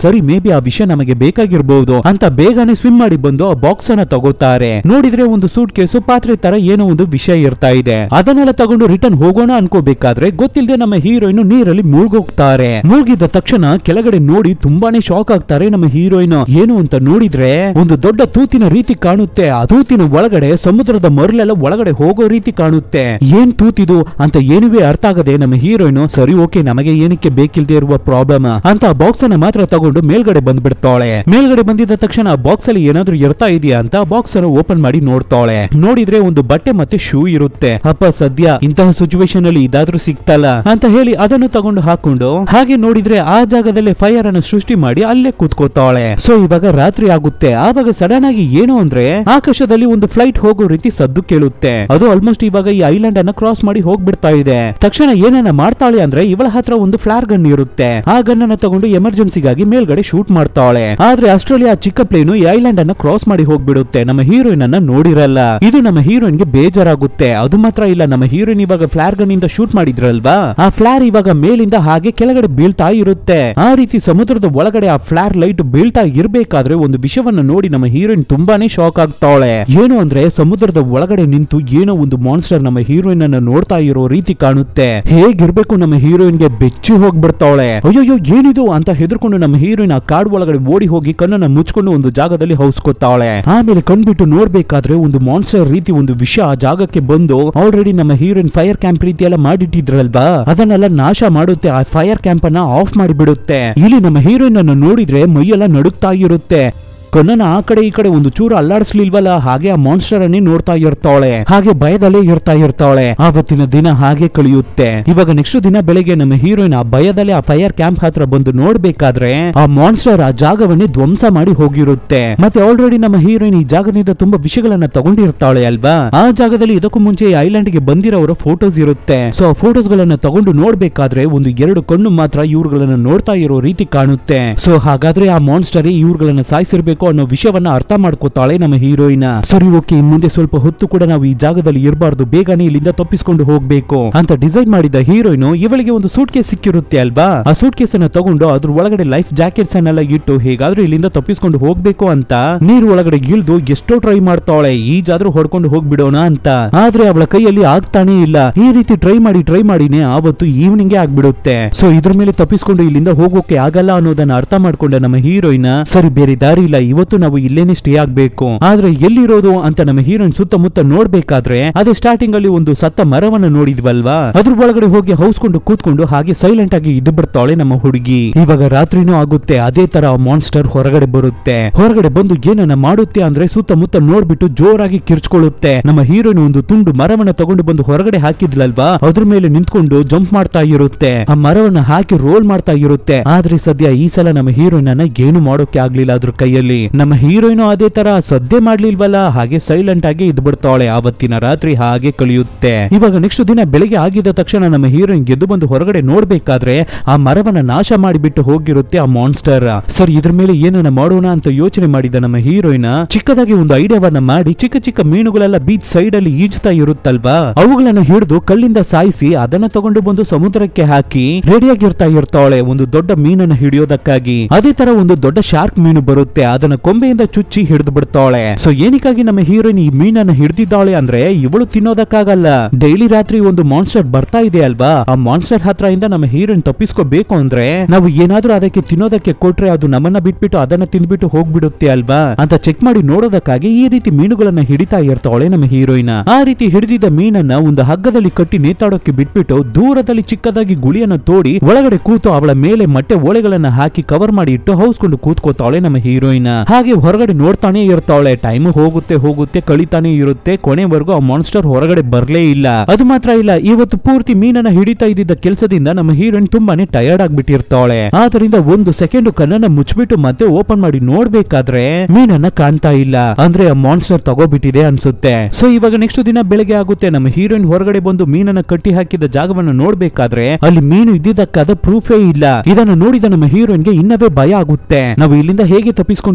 ಸರಿ ಮೇ ಬಿ ಆ ವಿಷಯ ನಮಗೆ ಬೇಕಾಗಿರಬಹುದು ಅಂತ ಬೇಗನೆ ಸ್ವಿಮ್ ಮಾಡಿ ಬಂದು ಆ ಬಾಕ್ಸ್ ಅನ್ನ ತಗೋತಾರೆ. ನೋಡಿದ್ರೆ ಒಂದು ಸೂಟ್ ಕೇಸು ಪಾತ್ರೆ ತರ ಏನೋ ಒಂದು ವಿಷಯ ಇರ್ತಾ ಇದೆ. ಅದನ್ನೆಲ್ಲ ತಗೊಂಡು ರಿಟರ್ನ್ ಹೋಗೋಣ ಅನ್ಕೋಬೇಕಾದ್ರೆ ಗೊತ್ತಿಲ್ಲದೆ ನಮ್ಮ ಹೀರೋಯಿನ್ ನೀರಲ್ಲಿ ಮುಳುಗೋಗ್ತಾರೆ. ಮುಳುಗಿದ ತಕ್ಷಣ ಕೆಳಗಡೆ ನೋಡಿ ತುಂಬಾನೇ ಶಾಕ್ ಆಗ್ತಾರೆ ನಮ್ಮ ಹೀರೋಯಿನ್. ಏನು ಅಂತ ನೋಡಿದ್ರೆ ಒಂದು ದೊಡ್ಡ ತೂತಿನ ರೀತಿ ಕಾಣುತ್ತೆ. ಆ ತೂತಿನ ಒಳಗಡೆ ಸಮುದ್ರದ ಮರಳೆಲ್ಲ ಒಳಗಡೆ ಹೋಗೋ ರೀತಿ ಕಾಣುತ್ತೆ. ಏನ್ ತೂತಿದು ಅಂತ ಏನುವೇ ಅರ್ಥ ಆಗದೆ ನಮ್ಮ ಹೀರೋಯಿನ್ ಸರಿ ಓಕೆ ನಮಗೆ ಏನಕ್ಕೆ ಬೇಕಿಲ್ದೇ ಇರುವ ಪ್ರಾಬ್ಲಮ್ ಅಂತ ಬಾಕ್ಸ್ ಅನ್ನ ಮಾತ್ರ ತಗೊಂಡು ಮೇಲ್ಗಡೆ ಬಂದ್ಬಿಡ್ತಾಳೆ. ಮೇಲ್ಗಡೆ ಬಂದಿದ್ದ ತಕ್ಷಣ ಆ ಬಾಕ್ಸ್ ಅಲ್ಲಿ ಏನಾದ್ರೂ ಇರ್ತಾ ಇದೆಯಾ ಅಂತ ಬಾಕ್ಸ್ ಅನ್ನು ಓಪನ್ ಮಾಡಿ ನೋಡ್ತಾಳೆ. ನೋಡಿದ್ರೆ ಒಂದು ಬಟ್ಟೆ ಮತ್ತೆ ಶೂ ಇರುತ್ತೆ. ಅಪ್ಪ ಸದ್ಯ ಇಂತಹ ಸಿಚುವೇಶನ್ ಅಲ್ಲಿ ಇದಾದ್ರೂ ಸಿಕ್ತಲ್ಲ ಅಂತ ಹೇಳಿ ಅದನ್ನು ತಗೊಂಡು ಹಾಕೊಂಡು ಹಾಗೆ ನೋಡಿದ್ರೆ ಆ ಜಾಗದಲ್ಲಿ ಫೈರ್ ಅನ್ನು ಸೃಷ್ಟಿ ಮಾಡಿ ಅಲ್ಲೇ ಕೂತ್ಕೋತಾಳೆ. ಸೊ ಇವಾಗ ರಾತ್ರಿ ಆಗುತ್ತೆ. ಆವಾಗ ಸಡನ್ ಆಗಿ ಏನು ಅಂದ್ರೆ ಆಕಾಶದಲ್ಲಿ ಒಂದು ಫ್ಲೈಟ್ ಹೋಗೋ ರೀತಿ ಸದ್ದು ಕೇಳುತ್ತೆ. ಅದು ಆಲ್ಮೋಸ್ಟ್ ಇವಾಗ ಈ ಐಲ್ಯಾಂಡ್ ಅನ್ನ ಕ್ರಾಸ್ ಮಾಡಿ ಹೋಗ್ಬಿಡ್ತಾ ಇದೆ. ತಕ್ಷಣ ಏನನ್ನ ಮಾಡ್ತಾಳೆ ಅಂದ್ರೆ ಇವಳ ಹತ್ರ ಒಂದು ಫ್ಲಾರ್ ಗನ್ ಇರುತ್ತೆ. ಆ ಗನ್ ಅನ್ನ ತಗೊಂಡು ಎಮರ್ಜೆನ್ಸಿಗಾಗಿ ಮೇಲ್ಗಡೆ ಶೂಟ್ ಮಾಡ್ತಾಳೆ. ಆದ್ರೆ ಅಷ್ಟರಲ್ಲಿ ಆ ಚಿಕ್ಕ ಪ್ಲೇನು ಈ ಐಲ್ಯಾಂಡ್ ಅನ್ನ ಕ್ರಾಸ್ ಮಾಡಿ ಹೋಗ್ಬಿಡುತ್ತೆ. ನಮ್ಮ ಹೀರೋಯಿನ್ ಅನ್ನ ನೋಡಿರಲ್ಲ. ಇದು ನಮ್ಮ ಹೀರೋಯಿನ್ ಗೆ ಬೇಜಾರಾಗುತ್ತೆ. ಅದು ಮಾತ್ರ ಇಲ್ಲ, ನಮ್ಮ ಹೀರೋಯಿನ್ ಇವಾಗ ಫ್ಲಾರ್ ಗನ್ ಇಂದ ಶೂಟ್ ಮಾಡಿದ್ರಲ್ವಾ, ಆ ಫ್ಲಾರ್ ಇವಾಗ ಮೇಲಿಂದ ಹಾಗೆ ಕೆಳಗಡೆ ಬೀಳ್ತಾ ಇರುತ್ತೆ. ಆ ರೀತಿ ಸಮುದ್ರದ ಒಳಗಡೆ ಆ ಫ್ಲಾರ್ ಲೈಟ್ ಬೀಳ್ತಾ ಇರ್ಬೇಕಾದ್ರೆ ಒಂದು ವಿಷಯವನ್ನು ನೋಡಿ ನಮ್ಮ ಹೀರೋಯಿನ್ ತುಂಬಾನೇ ಶಾಕ್ ಆಗ್ತಾಳೆ. ಏನು ಅಂದ್ರೆ ಸಮುದ್ರದ ಒಳಗಡೆ ನಿಂತು ಏನೋ ಒಂದು ಮಾನ್ಸ್ಟರ್ ನಮ್ಮ ಹೀರೋಯಿನ್ ಅನ್ನ ನೋಡ್ತಾ ಇರೋ ರೀತಿ ಕಾಣುತ್ತೆ. ಹೇಗಿರ್ಬೇಕು ನಮ್ಮ ಹೀರೋಯಿನ್ ಗೆ ಬೆಚ್ಚಿ ಹೋಗ್ಬಿಡ್ತಾಳೆ. ಅಯ್ಯೋ ಏನಿದು ಅಂತ ಹೆದರ್ಕೊಂಡು ನಮ್ಮ ಹೀರೋಯಿನ್ ಆ ಕಾಡು ಒಳಗಡೆ ಓಡಿ ಹೋಗಿ ಕಣ್ಣನ್ನ ಮುಚ್ಕೊಂಡು ಒಂದು ಜಾಗದಲ್ಲಿ ಹೌಸ್ಕೊತಾಳೆ. ಆಮೇಲೆ ಕಣ್ಬಿಟ್ಟು ನೋಡ್ಬೇಕಾದ್ರೆ ಒಂದು ಮಾನ್ಸ್ಟರ್ ರೀತಿ ಒಂದು ವಿಷ ಆ ಜಾಗಕ್ಕೆ ಬಂದು ಆಲ್ರೆಡಿ ನಮ್ಮ ಹೀರೋಯಿನ್ ಫೈರ್ ಕ್ಯಾಂಪ್ ರೀತಿ ಎಲ್ಲ ಮಾಡಿಟ್ಟಿದ್ರಲ್ವಾ ಅದನ್ನೆಲ್ಲ ನಾಶ ಮಾಡುತ್ತೆ. ಆ ಫೈರ್ ಕ್ಯಾಂಪ್ ಅನ್ನ ಆಫ್ ಮಾಡಿಬಿಡುತ್ತೆ. ಇಲ್ಲಿ ನಮ್ಮ ಹೀರೋಯಿನ್ ಅನ್ನು ನೋಡಿದ್ರೆ ಮೈಯೆಲ್ಲ ನಡುಗ್ತಾ ಇರುತ್ತೆ. ಕಣ್ಣನ ಆ ಕಡೆ ಈ ಕಡೆ ಒಂದು ಚೂರು ಅಲ್ಲಾಡಿಸ್ಲಿಲ್ವಲ್ಲ, ಹಾಗೆ ಆ ಮಾನ್ಸ್ಟರ್ ಅನ್ನೇ ನೋಡ್ತಾ ಇರ್ತಾಳೆ. ಹಾಗೆ ಭಯದಲ್ಲೇ ಇರ್ತಾಳೆ. ಆವತ್ತಿನ ದಿನ ಹಾಗೆ ಕಳೆಯುತ್ತೆ. ಇವಾಗ ನೆಕ್ಸ್ಟ್ ದಿನ ಬೆಳಿಗ್ಗೆ ನಮ್ಮ ಹೀರೋಯಿನ್ ಆ ಭಯದಲ್ಲೇ ಆ ಫೈರ್ ಕ್ಯಾಂಪ್ ಹತ್ರ ಬಂದು ನೋಡ್ಬೇಕಾದ್ರೆ ಆ ಮಾನ್ಸ್ಟರ್ ಆ ಜಾಗವನ್ನೇ ಧ್ವಂಸ ಮಾಡಿ ಹೋಗಿರುತ್ತೆ. ಮತ್ತೆ ಆಲ್ರೆಡಿ ನಮ್ಮ ಹೀರೋಯಿನ್ ಈ ಜಾಗದಿಂದ ತುಂಬಾ ವಿಷಯಗಳನ್ನ ತಗೊಂಡಿರ್ತಾಳೆ ಅಲ್ವಾ. ಆ ಜಾಗದಲ್ಲಿ ಇದಕ್ಕೂ ಮುಂಚೆ ಈ ಐಲ್ಯಾಂಡ್ ಗೆ ಬಂದಿರೋರ ಫೋಟೋಸ್ ಇರುತ್ತೆ. ಸೊ ಆ ಫೋಟೋಸ್ ಗಳನ್ನ ತಗೊಂಡು ನೋಡ್ಬೇಕಾದ್ರೆ ಒಂದು 2 ಕಣ್ಣು ಮಾತ್ರ ಇವ್ರುಗಳನ್ನ ನೋಡ್ತಾ ಇರೋ ರೀತಿ ಕಾಣುತ್ತೆ. ಸೊ ಹಾಗಾದ್ರೆ ಆ ಮಾನ್ಸ್ಟರ್ ಇವ್ರುಗಳನ್ನ ಸಾಯಿಸಿರ್ಬೇಕು ಅನ್ನೋ ವಿಷಯವನ್ನ ಅರ್ಥ ಮಾಡ್ಕೋತಾಳೆ ನಮ್ಮ ಹೀರೋಯಿನ್. ಸರಿ ಓಕೆ, ಮುಂದೆ ಸ್ವಲ್ಪ ಹೊತ್ತು ಕೂಡ ನಾವು ಈ ಜಾಗದಲ್ಲಿ ಇರಬಾರ್ದು, ಬೇಗನೆ ಇಲ್ಲಿಂದ ತಪ್ಪಿಸ್ಕೊಂಡು ಹೋಗ್ಬೇಕು ಅಂತ ಡಿಸೈಡ್ ಮಾಡಿದ ಹೀರೋಯಿನ್ ಇವಳಿಗೆ ಒಂದು ಸೂಟ್ ಕೇಸ್ ಸಿಕ್ಕಿರುತ್ತೆ ಅಲ್ವಾ. ಆ ಸೂಟ್ ಕೇಸ್ ಅನ್ನ ತಗೊಂಡು ಅದ್ರ ಒಳಗಡೆ ಲೈಫ್ ಜಾಕೆಟ್ಸ್ ಅನ್ನೆಲ್ಲ ಇಟ್ಟು ಹೇಗಾದ್ರೂ ಇಲ್ಲಿಂದ ತಪ್ಪಿಸ್ಕೊಂಡು ಹೋಗ್ಬೇಕು ಅಂತ ನೀರು ಒಳಗಡೆ ಇಳಿದು ಎಷ್ಟೋ ಟ್ರೈ ಮಾಡ್ತಾಳೆ, ಈಜಾದ್ರೂ ಹೊಡ್ಕೊಂಡು ಹೋಗ್ಬಿಡೋಣ ಅಂತ. ಆದ್ರೆ ಅವಳ ಕೈಯಲ್ಲಿ ಆಗ್ತಾನೆ ಇಲ್ಲ. ಈ ರೀತಿ ಟ್ರೈ ಮಾಡಿನೇ ಆವತ್ತು ಈವ್ನಿಂಗ್ ಆಗ್ಬಿಡುತ್ತೆ. ಸೊ ಇದ್ರ ಮೇಲೆ ತಪ್ಪಿಸ್ಕೊಂಡು ಇಲ್ಲಿಂದ ಹೋಗೋಕೆ ಆಗಲ್ಲ ಅನ್ನೋದನ್ನ ಅರ್ಥ ಮಾಡ್ಕೊಂಡ ನಮ್ಮ ಹೀರೋಯಿನ್ ಸರಿ ಬೇರೆ ದಾರಿ ಇಲ್ಲ, ಇವತ್ತು ನಾವು ಇಲ್ಲೇನೆ ಸ್ಟೇ ಆಗ್ಬೇಕು. ಆದ್ರೆ ಎಲ್ಲಿರೋದು ಅಂತ ನಮ್ಮ ಹೀರೋಯಿನ್ ಸುತ್ತಮುತ್ತ ನೋಡ್ಬೇಕಾದ್ರೆ ಅದೇ ಸ್ಟಾರ್ಟಿಂಗ್ ಅಲ್ಲಿ ಒಂದು ಸತ್ತ ಮರವನ್ನ ನೋಡಿದ್ವಲ್ವಾ, ಅದ್ರ ಒಳಗಡೆ ಹೋಗಿ ಹೌಸ್ಕೊಂಡು ಕೂತ್ಕೊಂಡು ಹಾಗೆ ಸೈಲೆಂಟ್ ಆಗಿ ಇದ್ದು ಬಿಡ್ತಾಳೆ ನಮ್ಮ ಹುಡುಗಿ. ಇವಾಗ ರಾತ್ರಿನೂ ಆಗುತ್ತೆ. ಅದೇ ತರ ಮಾನ್ಸ್ಟರ್ ಹೊರಗಡೆ ಬರುತ್ತೆ. ಹೊರಗಡೆ ಬಂದು ಏನನ್ನ ಮಾಡುತ್ತೆ ಅಂದ್ರೆ ಸುತ್ತಮುತ್ತ ನೋಡ್ಬಿಟ್ಟು ಜೋರಾಗಿ ಕಿರ್ಚ್ಕೊಳ್ಳುತ್ತೆ. ನಮ್ಮ ಹೀರೋಯಿನ್ ಒಂದು ತುಂಡು ಮರವನ್ನ ತಗೊಂಡು ಬಂದು ಹೊರಗಡೆ ಹಾಕಿದ್ಲಲ್ವಾ, ಅದ್ರ ಮೇಲೆ ನಿಂತ್ಕೊಂಡು ಜಂಪ್ ಮಾಡ್ತಾ ಇರುತ್ತೆ. ಆ ಮರವನ್ನ ಹಾಕಿ ರೋಲ್ ಮಾಡ್ತಾ ಇರುತ್ತೆ. ಆದ್ರೆ ಸದ್ಯ ಈ ಸಲ ನಮ್ಮ ಹೀರೋಯಿನ್ ಅನ್ನ ಏನು ಮಾಡೋಕೆ ಆಗ್ಲಿಲ್ಲ ಅದ್ರ ಕೈಯಲ್ಲಿ. ನಮ್ಮ ಹೀರೋಯಿನ್ ಅದೇ ತರ ಸದ್ದೆ ಮಾಡ್ಲಿಲ್ವಲ್ಲ, ಹಾಗೆ ಸೈಲೆಂಟ್ ಆಗಿ ಇದ್ಬಿಡ್ತಾಳೆ. ಆವತ್ತಿನ ರಾತ್ರಿ ಹಾಗೆ ಕಳೆಯುತ್ತೆ. ಇವಾಗ ನೆಕ್ಸ್ಟ್ ದಿನ ಬೆಳಿಗ್ಗೆ ಆಗಿದ ತಕ್ಷಣ ನಮ್ಮ ಹೀರೋಯಿನ್ ಗೆದ್ದು ಬಂದು ಹೊರಗಡೆ ನೋಡ್ಬೇಕಾದ್ರೆ ಆ ಮರವನ್ನ ನಾಶ ಮಾಡಿಬಿಟ್ಟು ಹೋಗಿರುತ್ತೆ ಆ ಮಾನ್ಸ್ಟರ್. ಸರ್ ಇದ್ರ ಮೇಲೆ ಏನನ್ನ ಮಾಡೋಣ ಅಂತ ಯೋಚನೆ ಮಾಡಿದ ನಮ್ಮ ಹೀರೋಯಿನ್ ಚಿಕ್ಕದಾಗಿ ಒಂದು ಐಡಿಯಾವನ್ನ ಮಾಡಿ ಚಿಕ್ಕ ಚಿಕ್ಕ ಮೀನುಗಳೆಲ್ಲ ಬೀಚ್ ಸೈಡ್ ಅಲ್ಲಿ ಈಜುತ್ತಾ ಇರುತ್ತಲ್ವಾ, ಅವುಗಳನ್ನ ಹಿಡಿದು ಕಲ್ಲಿಂದ ಸಾಯಿಸಿ ಅದನ್ನ ತಗೊಂಡು ಬಂದು ಸಮುದ್ರಕ್ಕೆ ಹಾಕಿ ರೆಡಿಯಾಗಿರ್ತಾ ಇರ್ತಾಳೆ ಒಂದು ದೊಡ್ಡ ಮೀನನ್ನ ಹಿಡಿಯೋದಕ್ಕಾಗಿ. ಅದೇ ತರ ಒಂದು ದೊಡ್ಡ ಶಾರ್ಕ್ ಮೀನು ಬರುತ್ತೆ, ಅದನ್ನ ಕೊಂಬೆಯಿಂದ ಚುಚ್ಚಿ ಹಿಡಿದು ಬಿಡ್ತಾಳೆ. ಸೊ ಏನಕ್ಕಾಗಿ ನಮ್ಮ ಹೀರೋಯಿನ್ ಈ ಮೀನನ್ನ ಹಿಡಿದಿದ್ದಾಳೆ ಅಂದ್ರೆ ಇವಳು ತಿನ್ನೋದಕ್ಕಾಗಲ್ಲ. ಡೈಲಿ ರಾತ್ರಿ ಒಂದು ಮಾನ್ಸ್ಟರ್ ಬರ್ತಾ ಇದೆ ಅಲ್ವಾ, ಆ ಮಾನ್ಸ್ಟರ್ ಹತ್ರ ಇಂದ ನಮ್ಮ ಹೀರೋಯಿನ್ ತಪ್ಪಿಸ್ಕೋಬೇಕು ಅಂದ್ರೆ ನಾವು ಏನಾದ್ರೂ ಅದಕ್ಕೆ ತಿನ್ನೋದಕ್ಕೆ ಕೊಟ್ರೆ ಅದು ನಮ್ಮನ್ನ ಬಿಟ್ಬಿಟ್ಟು ಅದನ್ನ ತಿಂದ್ಬಿಟ್ಟು ಹೋಗ್ಬಿಡುತ್ತೆ ಅಲ್ವಾ ಅಂತ ಚೆಕ್ ಮಾಡಿ ನೋಡೋದಕ್ಕಾಗಿ ಈ ರೀತಿ ಮೀನುಗಳನ್ನ ಹಿಡಿತಾ ಇರ್ತಾಳೆ ನಮ್ಮ ಹೀರೋಯಿನ್. ಆ ರೀತಿ ಹಿಡಿದಿದ್ದ ಮೀನನ್ನ ಒಂದು ಹಗ್ಗದಲ್ಲಿ ಕಟ್ಟಿ ನೇತಾಡೋಕೆ ಬಿಟ್ಬಿಟ್ಟು ದೂರದಲ್ಲಿ ಚಿಕ್ಕದಾಗಿ ಗುಳಿಯನ್ನ ತೋಡಿ ಒಳಗಡೆ ಕೂತು ಅವಳ ಮೇಲೆ ಮೊಟ್ಟೆ ಓಳೆಗಳನ್ನ ಹಾಕಿ ಕವರ್ ಮಾಡಿ ಇಟ್ಟು ಹೌಸ್ಕೊಂಡು ಕೂತ್ಕೋತಾಳೆ ನಮ್ಮ ಹೀರೋಯಿನ್. ಹಾಗೆ ಹೊರಗಡೆ ನೋಡ್ತಾನೆ ಇರ್ತಾಳೆ. ಟೈಮ್ ಹೋಗುತ್ತೆ ಕಳಿತಾನೆ ಇರುತ್ತೆ. ಕೊನೆವರೆಗೂ ಆ ಮಾನ್ಸ್ಟರ್ ಹೊರಗಡೆ ಬರ್ಲೇ ಇಲ್ಲ. ಅದು ಮಾತ್ರ ಇಲ್ಲ, ಇವತ್ತು ಪೂರ್ತಿ ಮೀನನ್ನ ಹಿಡಿತಾ ಇದ್ದಿದ್ದ ಕೆಲಸದಿಂದ ನಮ್ಮ ಹೀರೋಯಿನ್ ತುಂಬಾನೇ ಟಯರ್ಡ್ ಆಗ್ಬಿಟ್ಟಿರ್ತಾಳೆ. ಆದ್ರಿಂದ ಒಂದು ಸೆಕೆಂಡ್ ಕಣ್ಣನ್ನ ಮುಚ್ಚಿಬಿಟ್ಟು ಮತ್ತೆ ಓಪನ್ ಮಾಡಿ ನೋಡ್ಬೇಕಾದ್ರೆ ಮೀನನ್ನ ಕಾಣ್ತಾ ಇಲ್ಲ. ಅಂದ್ರೆ ಆ ಮಾನ್ಸ್ಟರ್ ತಗೋಬಿಟ್ಟಿದೆ ಅನ್ಸುತ್ತೆ. ಸೊ ಇವಾಗ ನೆಕ್ಸ್ಟ್ ದಿನ ಬೆಳಗ್ಗೆ ಆಗುತ್ತೆ. ನಮ್ಮ ಹೀರೋಯಿನ್ ಹೊರಗಡೆ ಬಂದು ಮೀನನ್ನ ಕಟ್ಟಿ ಹಾಕಿದ ಜಾಗವನ್ನು ನೋಡ್ಬೇಕಾದ್ರೆ ಅಲ್ಲಿ ಮೀನು ಇದ್ದಿದ್ದಕ್ಕಾದ ಪ್ರೂಫೇ ಇಲ್ಲ. ಇದನ್ನು ನೋಡಿದ ನಮ್ಮ ಹೀರೋಯಿನ್ಗೆ ಇನ್ನವೇ ಭಯ ಆಗುತ್ತೆ. ನಾವು ಇಲ್ಲಿಂದ ಹೇಗೆ ತಪ್ಪಿಸ್ಕೊಂಡು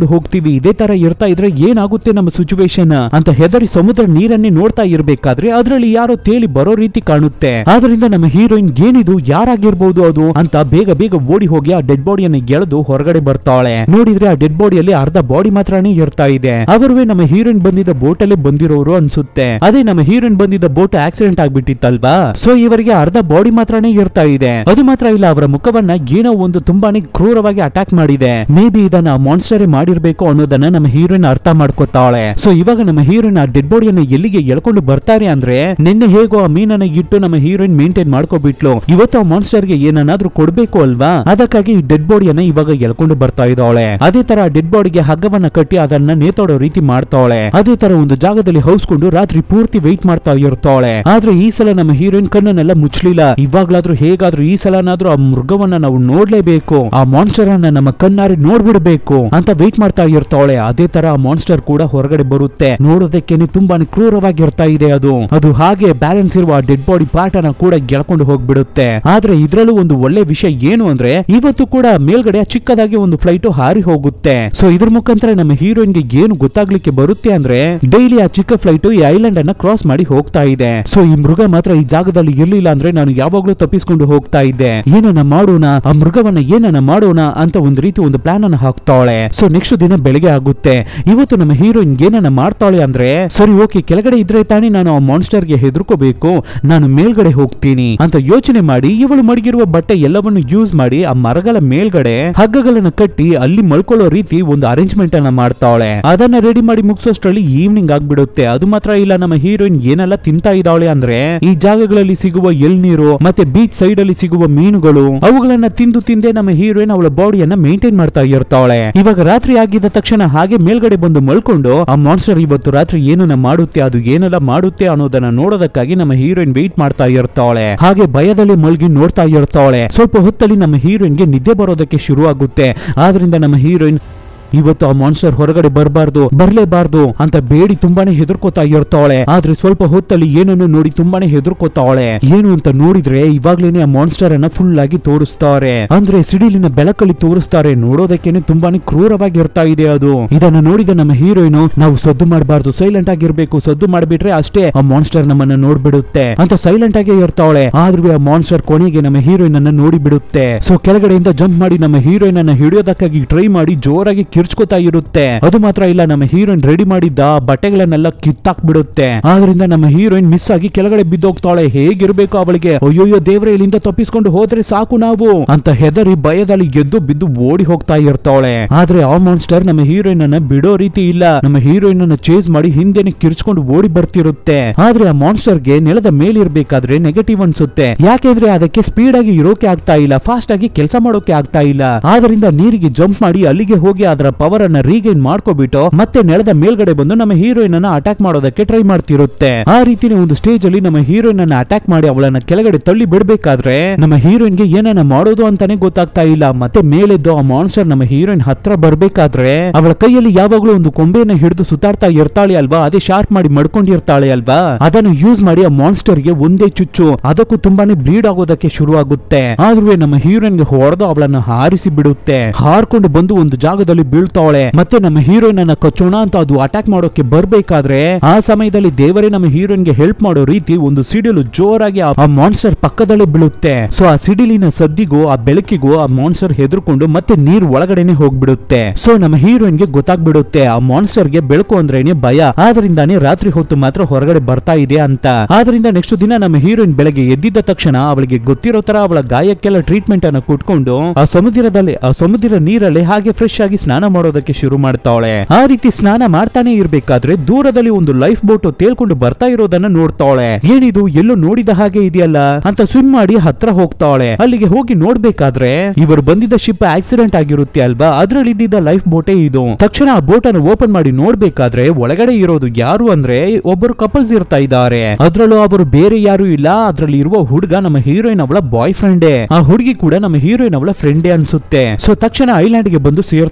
ಕರ್ಕೊಂಡು ಹೋಗ್ತೀವಿ, ಇದೇ ತರ ಇರ್ತಾ ಇದ್ರೆ ಏನಾಗುತ್ತೆ ನಮ್ಮ ಸಿಚುವೇಶನ್ ಅಂತ ಹೆದರಿ ಸಮುದ್ರ ನೀರನ್ನೇ ನೋಡ್ತಾ ಇರ್ಬೇಕಾದ್ರೆ ಅದ್ರಲ್ಲಿ ಯಾರೋ ತೇಲಿ ಬರೋ ರೀತಿ ಕಾಣುತ್ತೆ. ಆದ್ರಿಂದ ನಮ್ಮ ಹೀರೋಯಿನ್ ಏನಿದು, ಯಾರಾಗಿರ್ಬಹುದು ಅದು ಅಂತ ಬೇಗ ಬೇಗ ಓಡಿ ಹೋಗಿ ಆ ಡೆಡ್ ಬಾಡಿಯನ್ನು ಎಳೆದು ಹೊರಗಡೆ ಬರ್ತಾಳೆ. ನೋಡಿದ್ರೆ ಆ ಡೆಡ್ ಬಾಡಿಯಲ್ಲಿ ಅರ್ಧ ಬಾಡಿ ಮಾತ್ರನೇ ಇರ್ತಾ ಇದೆ. ಅವರುವೆ ನಮ್ಮ ಹೀರೋಯಿನ್ ಬಂದಿದ್ದ ಬೋಟ್ ಅಲ್ಲೇ ಬಂದಿರೋರು ಅನ್ಸುತ್ತೆ. ಅದೇ ನಮ್ಮ ಹೀರೋಯಿನ್ ಬಂದಿದ್ದ ಬೋಟ್ ಆಕ್ಸಿಡೆಂಟ್ ಆಗ್ಬಿಟ್ಟಿತ್ತಲ್ವಾ, ಸೊ ಇವರಿಗೆ ಅರ್ಧ ಬಾಡಿ ಮಾತ್ರನೇ ಇರ್ತಾ ಇದೆ. ಅದು ಮಾತ್ರ ಇಲ್ಲ, ಅವರ ಮುಖವನ್ನ ಏನೋ ಒಂದು ತುಂಬಾನೇ ಕ್ರೂರವಾಗಿ ಅಟ್ಯಾಕ್ ಮಾಡಿದೆ. ಮೇ ಬಿ ಇದನ್ನ ಮಾನ್ಸ್ಟರ್ ಮಾಡಿರ್ಬೇಕು ಅನ್ನೋದನ್ನ ನಮ್ಮ ಹೀರೋಯಿನ್ ಅರ್ಥ ಮಾಡ್ಕೋತಾಳೆ. ಸೊ ಇವಾಗ ನಮ್ಮ ಹೀರೋಯಿನ್ ಆ ಡೆಡ್ ಬಾಡಿಯನ್ನು ಎಲ್ಲಿಗೆ ಎಳ್ಕೊಂಡು ಬರ್ತಾರೆ ಅಂದ್ರೆ, ನಿನ್ನೆ ಹೇಗೋ ಆ ಮೀನನ್ನ ಇಟ್ಟು ನಮ್ಮ ಹೀರೋಯಿನ್ ಮೇಂಟೈನ್ ಮಾಡ್ಕೋಬಿಟ್ಲು, ಇವತ್ತು ಆ ಮಾನ್ಸ್ಟರ್ ಗೆ ಏನನ್ನಾದ್ರೂ ಕೊಡ್ಬೇಕು ಅಲ್ವಾ, ಅದಕ್ಕಾಗಿ ಈ ಡೆಡ್ ಬಾಡಿಯನ್ನ ಇವಾಗ ಎಳ್ಕೊಂಡು ಬರ್ತಾ ಇದ್ದಾಳೆ. ಅದೇ ತರ ಡೆಡ್ ಬಾಡಿಗೆ ಹಗ್ಗವನ್ನ ಕಟ್ಟಿ ಅದನ್ನ ನೇತಾಡೋ ರೀತಿ ಮಾಡ್ತಾಳೆ. ಅದೇ ತರ ಒಂದು ಜಾಗದಲ್ಲಿ ಹೌಸ್ಕೊಂಡು ರಾತ್ರಿ ಪೂರ್ತಿ ವೆಯ್ಟ್ ಮಾಡ್ತಾ ಇರ್ತಾಳೆ. ಆದ್ರೆ ಈ ಸಲ ನಮ್ಮ ಹೀರೋಯಿನ್ ಕಣ್ಣನ್ನೆಲ್ಲ ಮುಚ್ಚಲಿಲ್ಲ. ಇವಾಗ್ಲಾದ್ರೂ ಹೇಗಾದ್ರೂ ಈ ಸಲನಾದ್ರೂ ಆ ಮೃಗವನ್ನ ನಾವು ನೋಡ್ಲೇಬೇಕು, ಆ ಮಾನ್ಸ್ಟರ್ ಅನ್ನ ನಮ್ಮ ಕಣ್ಣಾರಿ ನೋಡ್ಬಿಡ್ಬೇಕು ಅಂತ ವೆಯ್ಟ್ ಮಾಡ್ತಾ ಇರ್ತಾಳೆ. ಅದೇ ತರ ಆ ಮಾನ್ಸ್ಟರ್ ಕೂಡ ಹೊರಗಡೆ ಬರುತ್ತೆ. ನೋಡೋದಕ್ಕೇನೆ ತುಂಬಾನೇ ಕ್ರೂರವಾಗಿರ್ತಾ ಇದೆ. ಅದು ಹಾಗೆ ಬ್ಯಾಲೆನ್ಸ್ ಇರುವ ಡೆಡ್ ಬಾಡಿ ಪಾರ್ಟ್ ಅನ್ನ ಕೂಡ ಗೆಳ್ಕೊಂಡು ಹೋಗ್ಬಿಡುತ್ತೆ. ಆದ್ರೆ ಇದ್ರಲ್ಲೂ ಒಂದು ಒಳ್ಳೆ ವಿಷಯ ಏನು ಅಂದ್ರೆ, ಇವತ್ತು ಕೂಡ ಮೇಲ್ಗಡೆ ಚಿಕ್ಕದಾಗಿ ಒಂದು ಫ್ಲೈಟ್ ಹಾರಿ ಹೋಗುತ್ತೆ. ಸೊ ಇದ್ರ ಮುಖಾಂತರ ನಮ್ಮ ಹೀರೋಯಿನ್ ಗೆ ಏನು ಗೊತ್ತಾಗ್ಲಿಕ್ಕೆ ಬರುತ್ತೆ ಅಂದ್ರೆ, ಡೈಲಿ ಆ ಚಿಕ್ಕ ಫ್ಲೈಟ್ ಈ ಐಲ್ಯಾಂಡ್ ಅನ್ನ ಕ್ರಾಸ್ ಮಾಡಿ ಹೋಗ್ತಾ ಇದೆ. ಸೊ ಈ ಮೃಗ ಮಾತ್ರ ಈ ಜಾಗದಲ್ಲಿ ಇರ್ಲಿಲ್ಲ ಅಂದ್ರೆ ನಾನು ಯಾವಾಗ್ಲೂ ತಪ್ಪಿಸ್ಕೊಂಡು ಹೋಗ್ತಾ ಇದ್ದೆ, ಏನನ್ನ ಮಾಡೋಣ, ಆ ಮೃಗವನ್ನ ಏನನ್ನ ಮಾಡೋಣ ಅಂತ ಒಂದು ರೀತಿ ಒಂದು ಪ್ಲಾನ್ ಅನ್ನ ಹಾಕ್ತಾಳೆ. ಸೊ ನೆಕ್ಸ್ಟ್ ದಿನ ಬೆಳಿಗ್ಗೆ ಆಗುತ್ತೆ. ಇವತ್ತು ನಮ್ಮ ಹೀರೋಯಿನ್ ಏನನ್ನ ಮಾಡ್ತಾಳೆ ಅಂದ್ರೆ, ಸರಿ ಓಕೆ ಕೆಳಗಡೆ ಇದ್ರೆ ತಾನೇ ನಾನು ಆ ಮಾನ್ಸ್ಟರ್ ಗೆ ಹೆದರ್ಕೋಬೇಕು, ನಾನು ಮೇಲ್ಗಡೆ ಹೋಗ್ತೀನಿ ಅಂತ ಯೋಚನೆ ಮಾಡಿ ಇವಳು ಮಡಗಿರುವ ಬಟ್ಟೆ ಎಲ್ಲವನ್ನು ಯೂಸ್ ಮಾಡಿ ಆ ಮರಗಳ ಮೇಲ್ಗಡೆ ಹಗ್ಗಗಳನ್ನ ಕಟ್ಟಿ ಅಲ್ಲಿ ಮಲ್ಕೊಳ್ಳೋ ರೀತಿ ಒಂದು ಅರೇಂಜ್ಮೆಂಟ್ ಅನ್ನ ಮಾಡ್ತಾಳೆ. ಅದನ್ನ ರೆಡಿ ಮಾಡಿ ಮುಗಿಸೋಷ್ಟ್ರಲ್ಲಿ ಈವ್ನಿಂಗ್ ಆಗ್ಬಿಡುತ್ತೆ. ಅದು ಮಾತ್ರ ಇಲ್ಲ, ನಮ್ಮ ಹೀರೋಯಿನ್ ಏನೆಲ್ಲ ತಿಂತಾ ಇದ್ದಾಳೆ ಅಂದ್ರೆ, ಈ ಜಾಗಗಳಲ್ಲಿ ಸಿಗುವ ಎಳ್ನೀರು ಮತ್ತೆ ಬೀಚ್ ಸೈಡ್ ಅಲ್ಲಿ ಸಿಗುವ ಮೀನುಗಳು, ಅವುಗಳನ್ನ ತಿಂದು ತಿಂದೆ ನಮ್ಮ ಹೀರೋಯಿನ್ ಅವಳ ಬಾಡಿಯನ್ನ ಮೇಂಟೈನ್ ಮಾಡ್ತಾ ಇರ್ತಾಳೆ. ಇವಾಗ ರಾತ್ರಿ ಆಗಿದ್ದ ತಕ್ಷಣ ಹಾಗೆ ಮೇಲ್ಗಡೆ ಬಂದು ಮಲ್ಕೊಂಡು ಆ ಮಾನ್ಸ್ಟರ್ ಇವತ್ತು ರಾತ್ರಿ ಏನನ್ನ ಮಾಡುತ್ತೆ, ಅದು ಏನೆಲ್ಲ ಮಾಡುತ್ತೆ ಅನ್ನೋದನ್ನ ನೋಡೋದಕ್ಕಾಗಿ ನಮ್ಮ ಹೀರೋಯಿನ್ ವೆಯ್ಟ್ ಮಾಡ್ತಾ ಇರ್ತಾಳೆ. ಹಾಗೆ ಭಯದಲ್ಲಿ ಮಲ್ಗಿ ನೋಡ್ತಾ ಇರ್ತಾಳೆ. ಸ್ವಲ್ಪ ಹೊತ್ತಲ್ಲಿ ನಮ್ಮ ಹೀರೋಯಿನ್ ಗೆ ನಿದ್ದೆ ಬರೋದಕ್ಕೆ ಶುರು ಆಗುತ್ತೆ. ಆದ್ರಿಂದ ನಮ್ಮ ಹೀರೋಯಿನ್ ಇವತ್ತು ಆ ಮಾನ್ಸ್ಟರ್ ಹೊರಗಡೆ ಬರ್ಲೇಬಾರ್ದು ಅಂತ ಬೇಡಿ ತುಂಬಾನೇ ಹೆದರ್ಕೋತಾ ಇರ್ತಾಳೆ. ಆದ್ರೆ ಸ್ವಲ್ಪ ಹೊತ್ತಲ್ಲಿ ಏನನ್ನು ನೋಡಿ ತುಂಬಾನೇ ಹೆದರ್ಕೋತಾಳೆ. ಏನು ಅಂತ ನೋಡಿದ್ರೆ ಇವಾಗ್ಲೇನೆ ಆ ಮಾನ್ಸ್ಟರ್ ಅನ್ನ ಫುಲ್ ಆಗಿ ತೋರಿಸ್ತಾರೆ. ಅಂದ್ರೆ ಸಿಡಿಲಿನ ಬೆಳಕಲ್ಲಿ ತೋರಿಸ್ತಾರೆ. ನೋಡೋದಕ್ಕೇನೆ ತುಂಬಾನೇ ಕ್ರೂರವಾಗಿ ಇರ್ತಾ ಇದೆ ಅದು. ಇದನ್ನ ನೋಡಿದ ನಮ್ಮ ಹೀರೋಯಿನ್, ನಾವು ಸದ್ದು ಮಾಡಬಾರ್ದು, ಸೈಲೆಂಟ್ ಆಗಿರ್ಬೇಕು, ಸದ್ದು ಮಾಡ್ಬಿಟ್ರೆ ಅಷ್ಟೇ ಆ ಮಾನ್ಸ್ಟರ್ ನಮ್ಮನ್ನ ನೋಡ್ಬಿಡುತ್ತೆ ಅಂತ ಸೈಲೆಂಟ್ ಆಗಿ ಇರ್ತಾಳೆ. ಆದ್ರೂ ಆ ಮಾನ್ಸ್ಟರ್ ಕೊನೆಗೆ ನಮ್ಮ ಹೀರೋಯಿನ್ ಅನ್ನ ನೋಡಿ ಬಿಡುತ್ತೆ. ಸೊ ಕೆಳಗಡೆಯಿಂದ ಜಂಪ್ ಮಾಡಿ ನಮ್ಮ ಹೀರೋಯಿನ್ ಅನ್ನ ಹಿಡಿಯೋದಕ್ಕಾಗಿ ಟ್ರೈ ಮಾಡಿ ಜೋರಾಗಿ ಕಿರ್ಚ್ಕೋತಾ ಇರುತ್ತೆ. ಅದು ಮಾತ್ರ ಇಲ್ಲ, ನಮ್ಮ ಹೀರೋಯಿನ್ ರೆಡಿ ಮಾಡಿದ್ದ ಬಟ್ಟೆಗಳನ್ನೆಲ್ಲ ಕಿತ್ತಾಕ್ಬಿಡುತ್ತೆ. ಆದ್ರಿಂದ ನಮ್ಮ ಹೀರೋಯಿನ್ ಮಿಸ್ ಆಗಿ ಕೆಳಗಡೆ ಬಿದ್ದೋಗ್ತಾಳೆ. ಹೇಗಿರ್ಬೇಕು ಅವಳಿಗೆ, ಅಯ್ಯೋಯ್ಯೋ ದೇವ್ರೆ ಇಲ್ಲಿಂದ ತಪ್ಪಿಸ್ಕೊಂಡು ಹೋದ್ರೆ ಸಾಕು ನಾವು ಅಂತ ಹೆದರಿ ಭಯದಲ್ಲಿ ಎದ್ದು ಬಿದ್ದು ಓಡಿ ಹೋಗ್ತಾ ಇರ್ತಾಳೆ. ಆದ್ರೆ ಆ ಮಾನ್ಸ್ಟರ್ ನಮ್ಮ ಹೀರೋಯಿನ್ ಅನ್ನ ಬಿಡೋ ರೀತಿ ಇಲ್ಲ. ನಮ್ಮ ಹೀರೋಯಿನ್ ಅನ್ನ ಚೇಸ್ ಮಾಡಿ ಹಿಂದೆನೆ ಕಿರ್ಚ್ಕೊಂಡು ಓಡಿ ಬರ್ತಿರುತ್ತೆ. ಆದ್ರೆ ಆ ಮಾನ್ಸ್ಟರ್ ಗೆ ನೆಲದ ಮೇಲಿರ್ಬೇಕಾದ್ರೆ ನೆಗೆಟಿವ್ ಅನ್ಸುತ್ತೆ. ಯಾಕೆಂದ್ರೆ ಅದಕ್ಕೆ ಸ್ಪೀಡ್ ಆಗಿ ಇರೋಕೆ ಆಗ್ತಾ ಇಲ್ಲ, ಫಾಸ್ಟ್ ಆಗಿ ಕೆಲಸ ಮಾಡೋಕೆ ಆಗ್ತಾ ಇಲ್ಲ. ಆದ್ರಿಂದ ನೀರಿಗೆ ಜಂಪ್ ಮಾಡಿ ಅಲ್ಲಿಗೆ ಹೋಗಿ ಅದರ ಪವರ್ ಅನ್ನ ರೀಗೈನ್ ಮಾಡ್ಕೋಬಿಟ್ಟು ಮತ್ತೆ ನೆಲದ ಮೇಲ್ಗಡೆ ಬಂದು ನಮ್ಮ ಹೀರೋಯಿನ್ ಅನ್ನ ಅಟ್ಯಾಕ್ ಮಾಡೋದಕ್ಕೆ ಟ್ರೈ ಮಾಡ್ತಿರುತ್ತೆ. ಆ ರೀತಿನೇ ಒಂದು ಸ್ಟೇಜ್ ಅಲ್ಲಿ ನಮ್ಮ ಹೀರೋಯಿನ್ ಅನ್ನ ಅಟ್ಯಾಕ್ ಮಾಡಿ ಅವಳನ್ನ ಕೆಳಗಡೆ ತಳ್ಳಿ ಬಿಡ್ಬೇಕಾದ್ರೆ ನಮ್ಮ ಹೀರೋಯಿನ್ ಗೆ ಏನನ್ನ ಮಾಡೋದು ಅಂತಾನೆ ಗೊತ್ತಾಗ್ತಾ ಇಲ್ಲ. ಮತ್ತೆ ಮೇಲೆದ್ದು ಆ ಮಾನ್ಸ್ಟರ್ ನಮ್ಮ ಹೀರೋಯಿನ್ ಹತ್ರ ಬರ್ಬೇಕಾದ್ರೆ ಅವಳ ಕೈಯಲ್ಲಿ ಯಾವಾಗ್ಲೂ ಒಂದು ಕೊಂಬೆಯನ್ನ ಹಿಡಿದು ಸುತ್ತಾಡ್ತಾ ಇರ್ತಾಳೆ ಅಲ್ವಾ, ಅದೇ ಶಾರ್ಪ್ ಮಾಡಿ ಮಡ್ಕೊಂಡಿರ್ತಾಳೆ ಅಲ್ವಾ, ಅದನ್ನು ಯೂಸ್ ಮಾಡಿ ಆ ಮಾನ್ಸ್ಟರ್ ಗೆ ಒಂದೇ ಚುಚ್ಚು, ಅದಕ್ಕೂ ತುಂಬಾನೇ ಬ್ಲೀಡ್ ಆಗೋದಕ್ಕೆ ಶುರು ಆಗುತ್ತೆ. ಆದ್ರೂ ನಮ್ಮ ಹೀರೋಯಿನ್ ಗೆ ಹೊಡೆದು ಅವಳನ್ನ ಹಾರಿಸಿ ಬಿಡುತ್ತೆ. ಹಾರ್ಕೊಂಡು ಬಂದು ಒಂದು ಜಾಗದಲ್ಲಿ ಬೀಳ್ತಾಳೆ. ಮತ್ತೆ ನಮ್ಮ ಹೀರೋಯಿನ್ ಅನ್ನ ಕಚ್ಚೋಣ ಅಂತ ಅದು ಅಟ್ಯಾಕ್ ಮಾಡೋಕೆ ಬರ್ಬೇಕಾದ್ರೆ ಆ ಸಮಯದಲ್ಲಿ ದೇವರೇ ನಮ್ಮ ಹೀರೋಯಿನ್ ಗೆ ಹೆಲ್ಪ್ ಮಾಡೋ ರೀತಿ ಒಂದು ಸಿಡಿಲು ಜೋರಾಗಿ ಆ ಮಾನ್ಸ್ಟರ್ ಪಕ್ಕದಲ್ಲೇ ಬೀಳುತ್ತೆ. ಸೊ ಆ ಸಿಡಿಲಿನ ಸದ್ದಿಗೂ ಆ ಬೆಳಕಿಗೂ ಆ ಮಾನ್ಸ್ಟರ್ ಹೆದರ್ಕೊಂಡು ಮತ್ತೆ ನೀರ್ ಒಳಗಡೆನೆ ಹೋಗ್ಬಿಡುತ್ತೆ. ಸೊ ನಮ್ಮ ಹೀರೋಯಿನ್ ಗೆ ಗೊತ್ತಾಗ್ಬಿಡುತ್ತೆ ಆ ಮಾನ್ಸ್ಟರ್ ಗೆ ಬೆಳಕು ಅಂದ್ರೇನೆ ಭಯ, ಆದ್ರಿಂದಾನೇ ರಾತ್ರಿ ಹೊತ್ತು ಮಾತ್ರ ಹೊರಗಡೆ ಬರ್ತಾ ಇದೆ ಅಂತ. ಆದ್ರಿಂದ ನೆಕ್ಸ್ಟ್ ದಿನ ನಮ್ಮ ಹೀರೋಯಿನ್ ಬೆಳಗ್ಗೆ ಎದ್ದಿದ್ದ ತಕ್ಷಣ ಅವಳಿಗೆ ಗೊತ್ತಿರೋ ತರ ಅವಳ ಗಾಯಕ್ಕೆಲ್ಲ ಟ್ರೀಟ್ಮೆಂಟ್ ಅನ್ನು ಕೊಟ್ಕೊಂಡು ಆ ಸಮುದ್ರ ನೀರಲ್ಲಿ ಹಾಗೆ ಫ್ರೆಶ್ ಆಗಿ ಸ್ನಾನ ಮಾಡೋದಕ್ಕೆ ಶುರು ಮಾಡ್ತಾಳೆ. ಆ ರೀತಿ ಸ್ನಾನ ಮಾಡ್ತಾನೆ ಇರ್ಬೇಕಾದ್ರೆ ದೂರದಲ್ಲಿ ಒಂದು ಲೈಫ್ ಬೋಟ್ ತೇಲ್ಕೊಂಡು ಬರ್ತಾ ಇರೋದನ್ನ ನೋಡ್ತಾಳೆ. ಏನಿದು ಎಲ್ಲೋ ನೋಡಿದ ಹಾಗೆ ಇದೆಯಲ್ಲ ಅಂತ ಸ್ವಿಮ್ ಮಾಡಿ ಹತ್ರ ಹೋಗ್ತಾಳೆ. ಅಲ್ಲಿಗೆ ಹೋಗಿ ನೋಡ್ಬೇಕಾದ್ರೆ ಇವರು ಬಂದಿದ್ದ ಶಿಪ್ ಆಕ್ಸಿಡೆಂಟ್ ಆಗಿರುತ್ತೆ ಅಲ್ವಾ, ಅದ್ರಲ್ಲಿ ಇದ್ದಿದ್ದ ಲೈಫ್ ಬೋಟೇ ಇದು. ತಕ್ಷಣ ಆ ಬೋಟ್ ಅನ್ನು ಓಪನ್ ಮಾಡಿ ನೋಡ್ಬೇಕಾದ್ರೆ ಒಳಗಡೆ ಇರೋದು ಯಾರು ಅಂದ್ರೆ ಒಬ್ಬರು ಕಪಲ್ಸ್ ಇರ್ತಾ ಇದ್ದಾರೆ. ಅದ್ರಲ್ಲೂ ಅವರು ಬೇರೆ ಯಾರು ಇಲ್ಲ, ಅದ್ರಲ್ಲಿ ಇರುವ ಹುಡುಗ ನಮ್ಮ ಹೀರೋಯಿನ್ ಅವಳ ಬಾಯ್ ಫ್ರೆಂಡೇ. ಆ ಹುಡುಗಿ ಕೂಡ ನಮ್ಮ ಹೀರೋಯಿನ್ ಅವಳ ಫ್ರೆಂಡೇ ಅನ್ಸುತ್ತೆ. ಸೊ ತಕ್ಷಣ ಐಲ್ಯಾಂಡ್ ಗೆ ಬಂದು ಸೇರ್ತಾವ್ರೆ.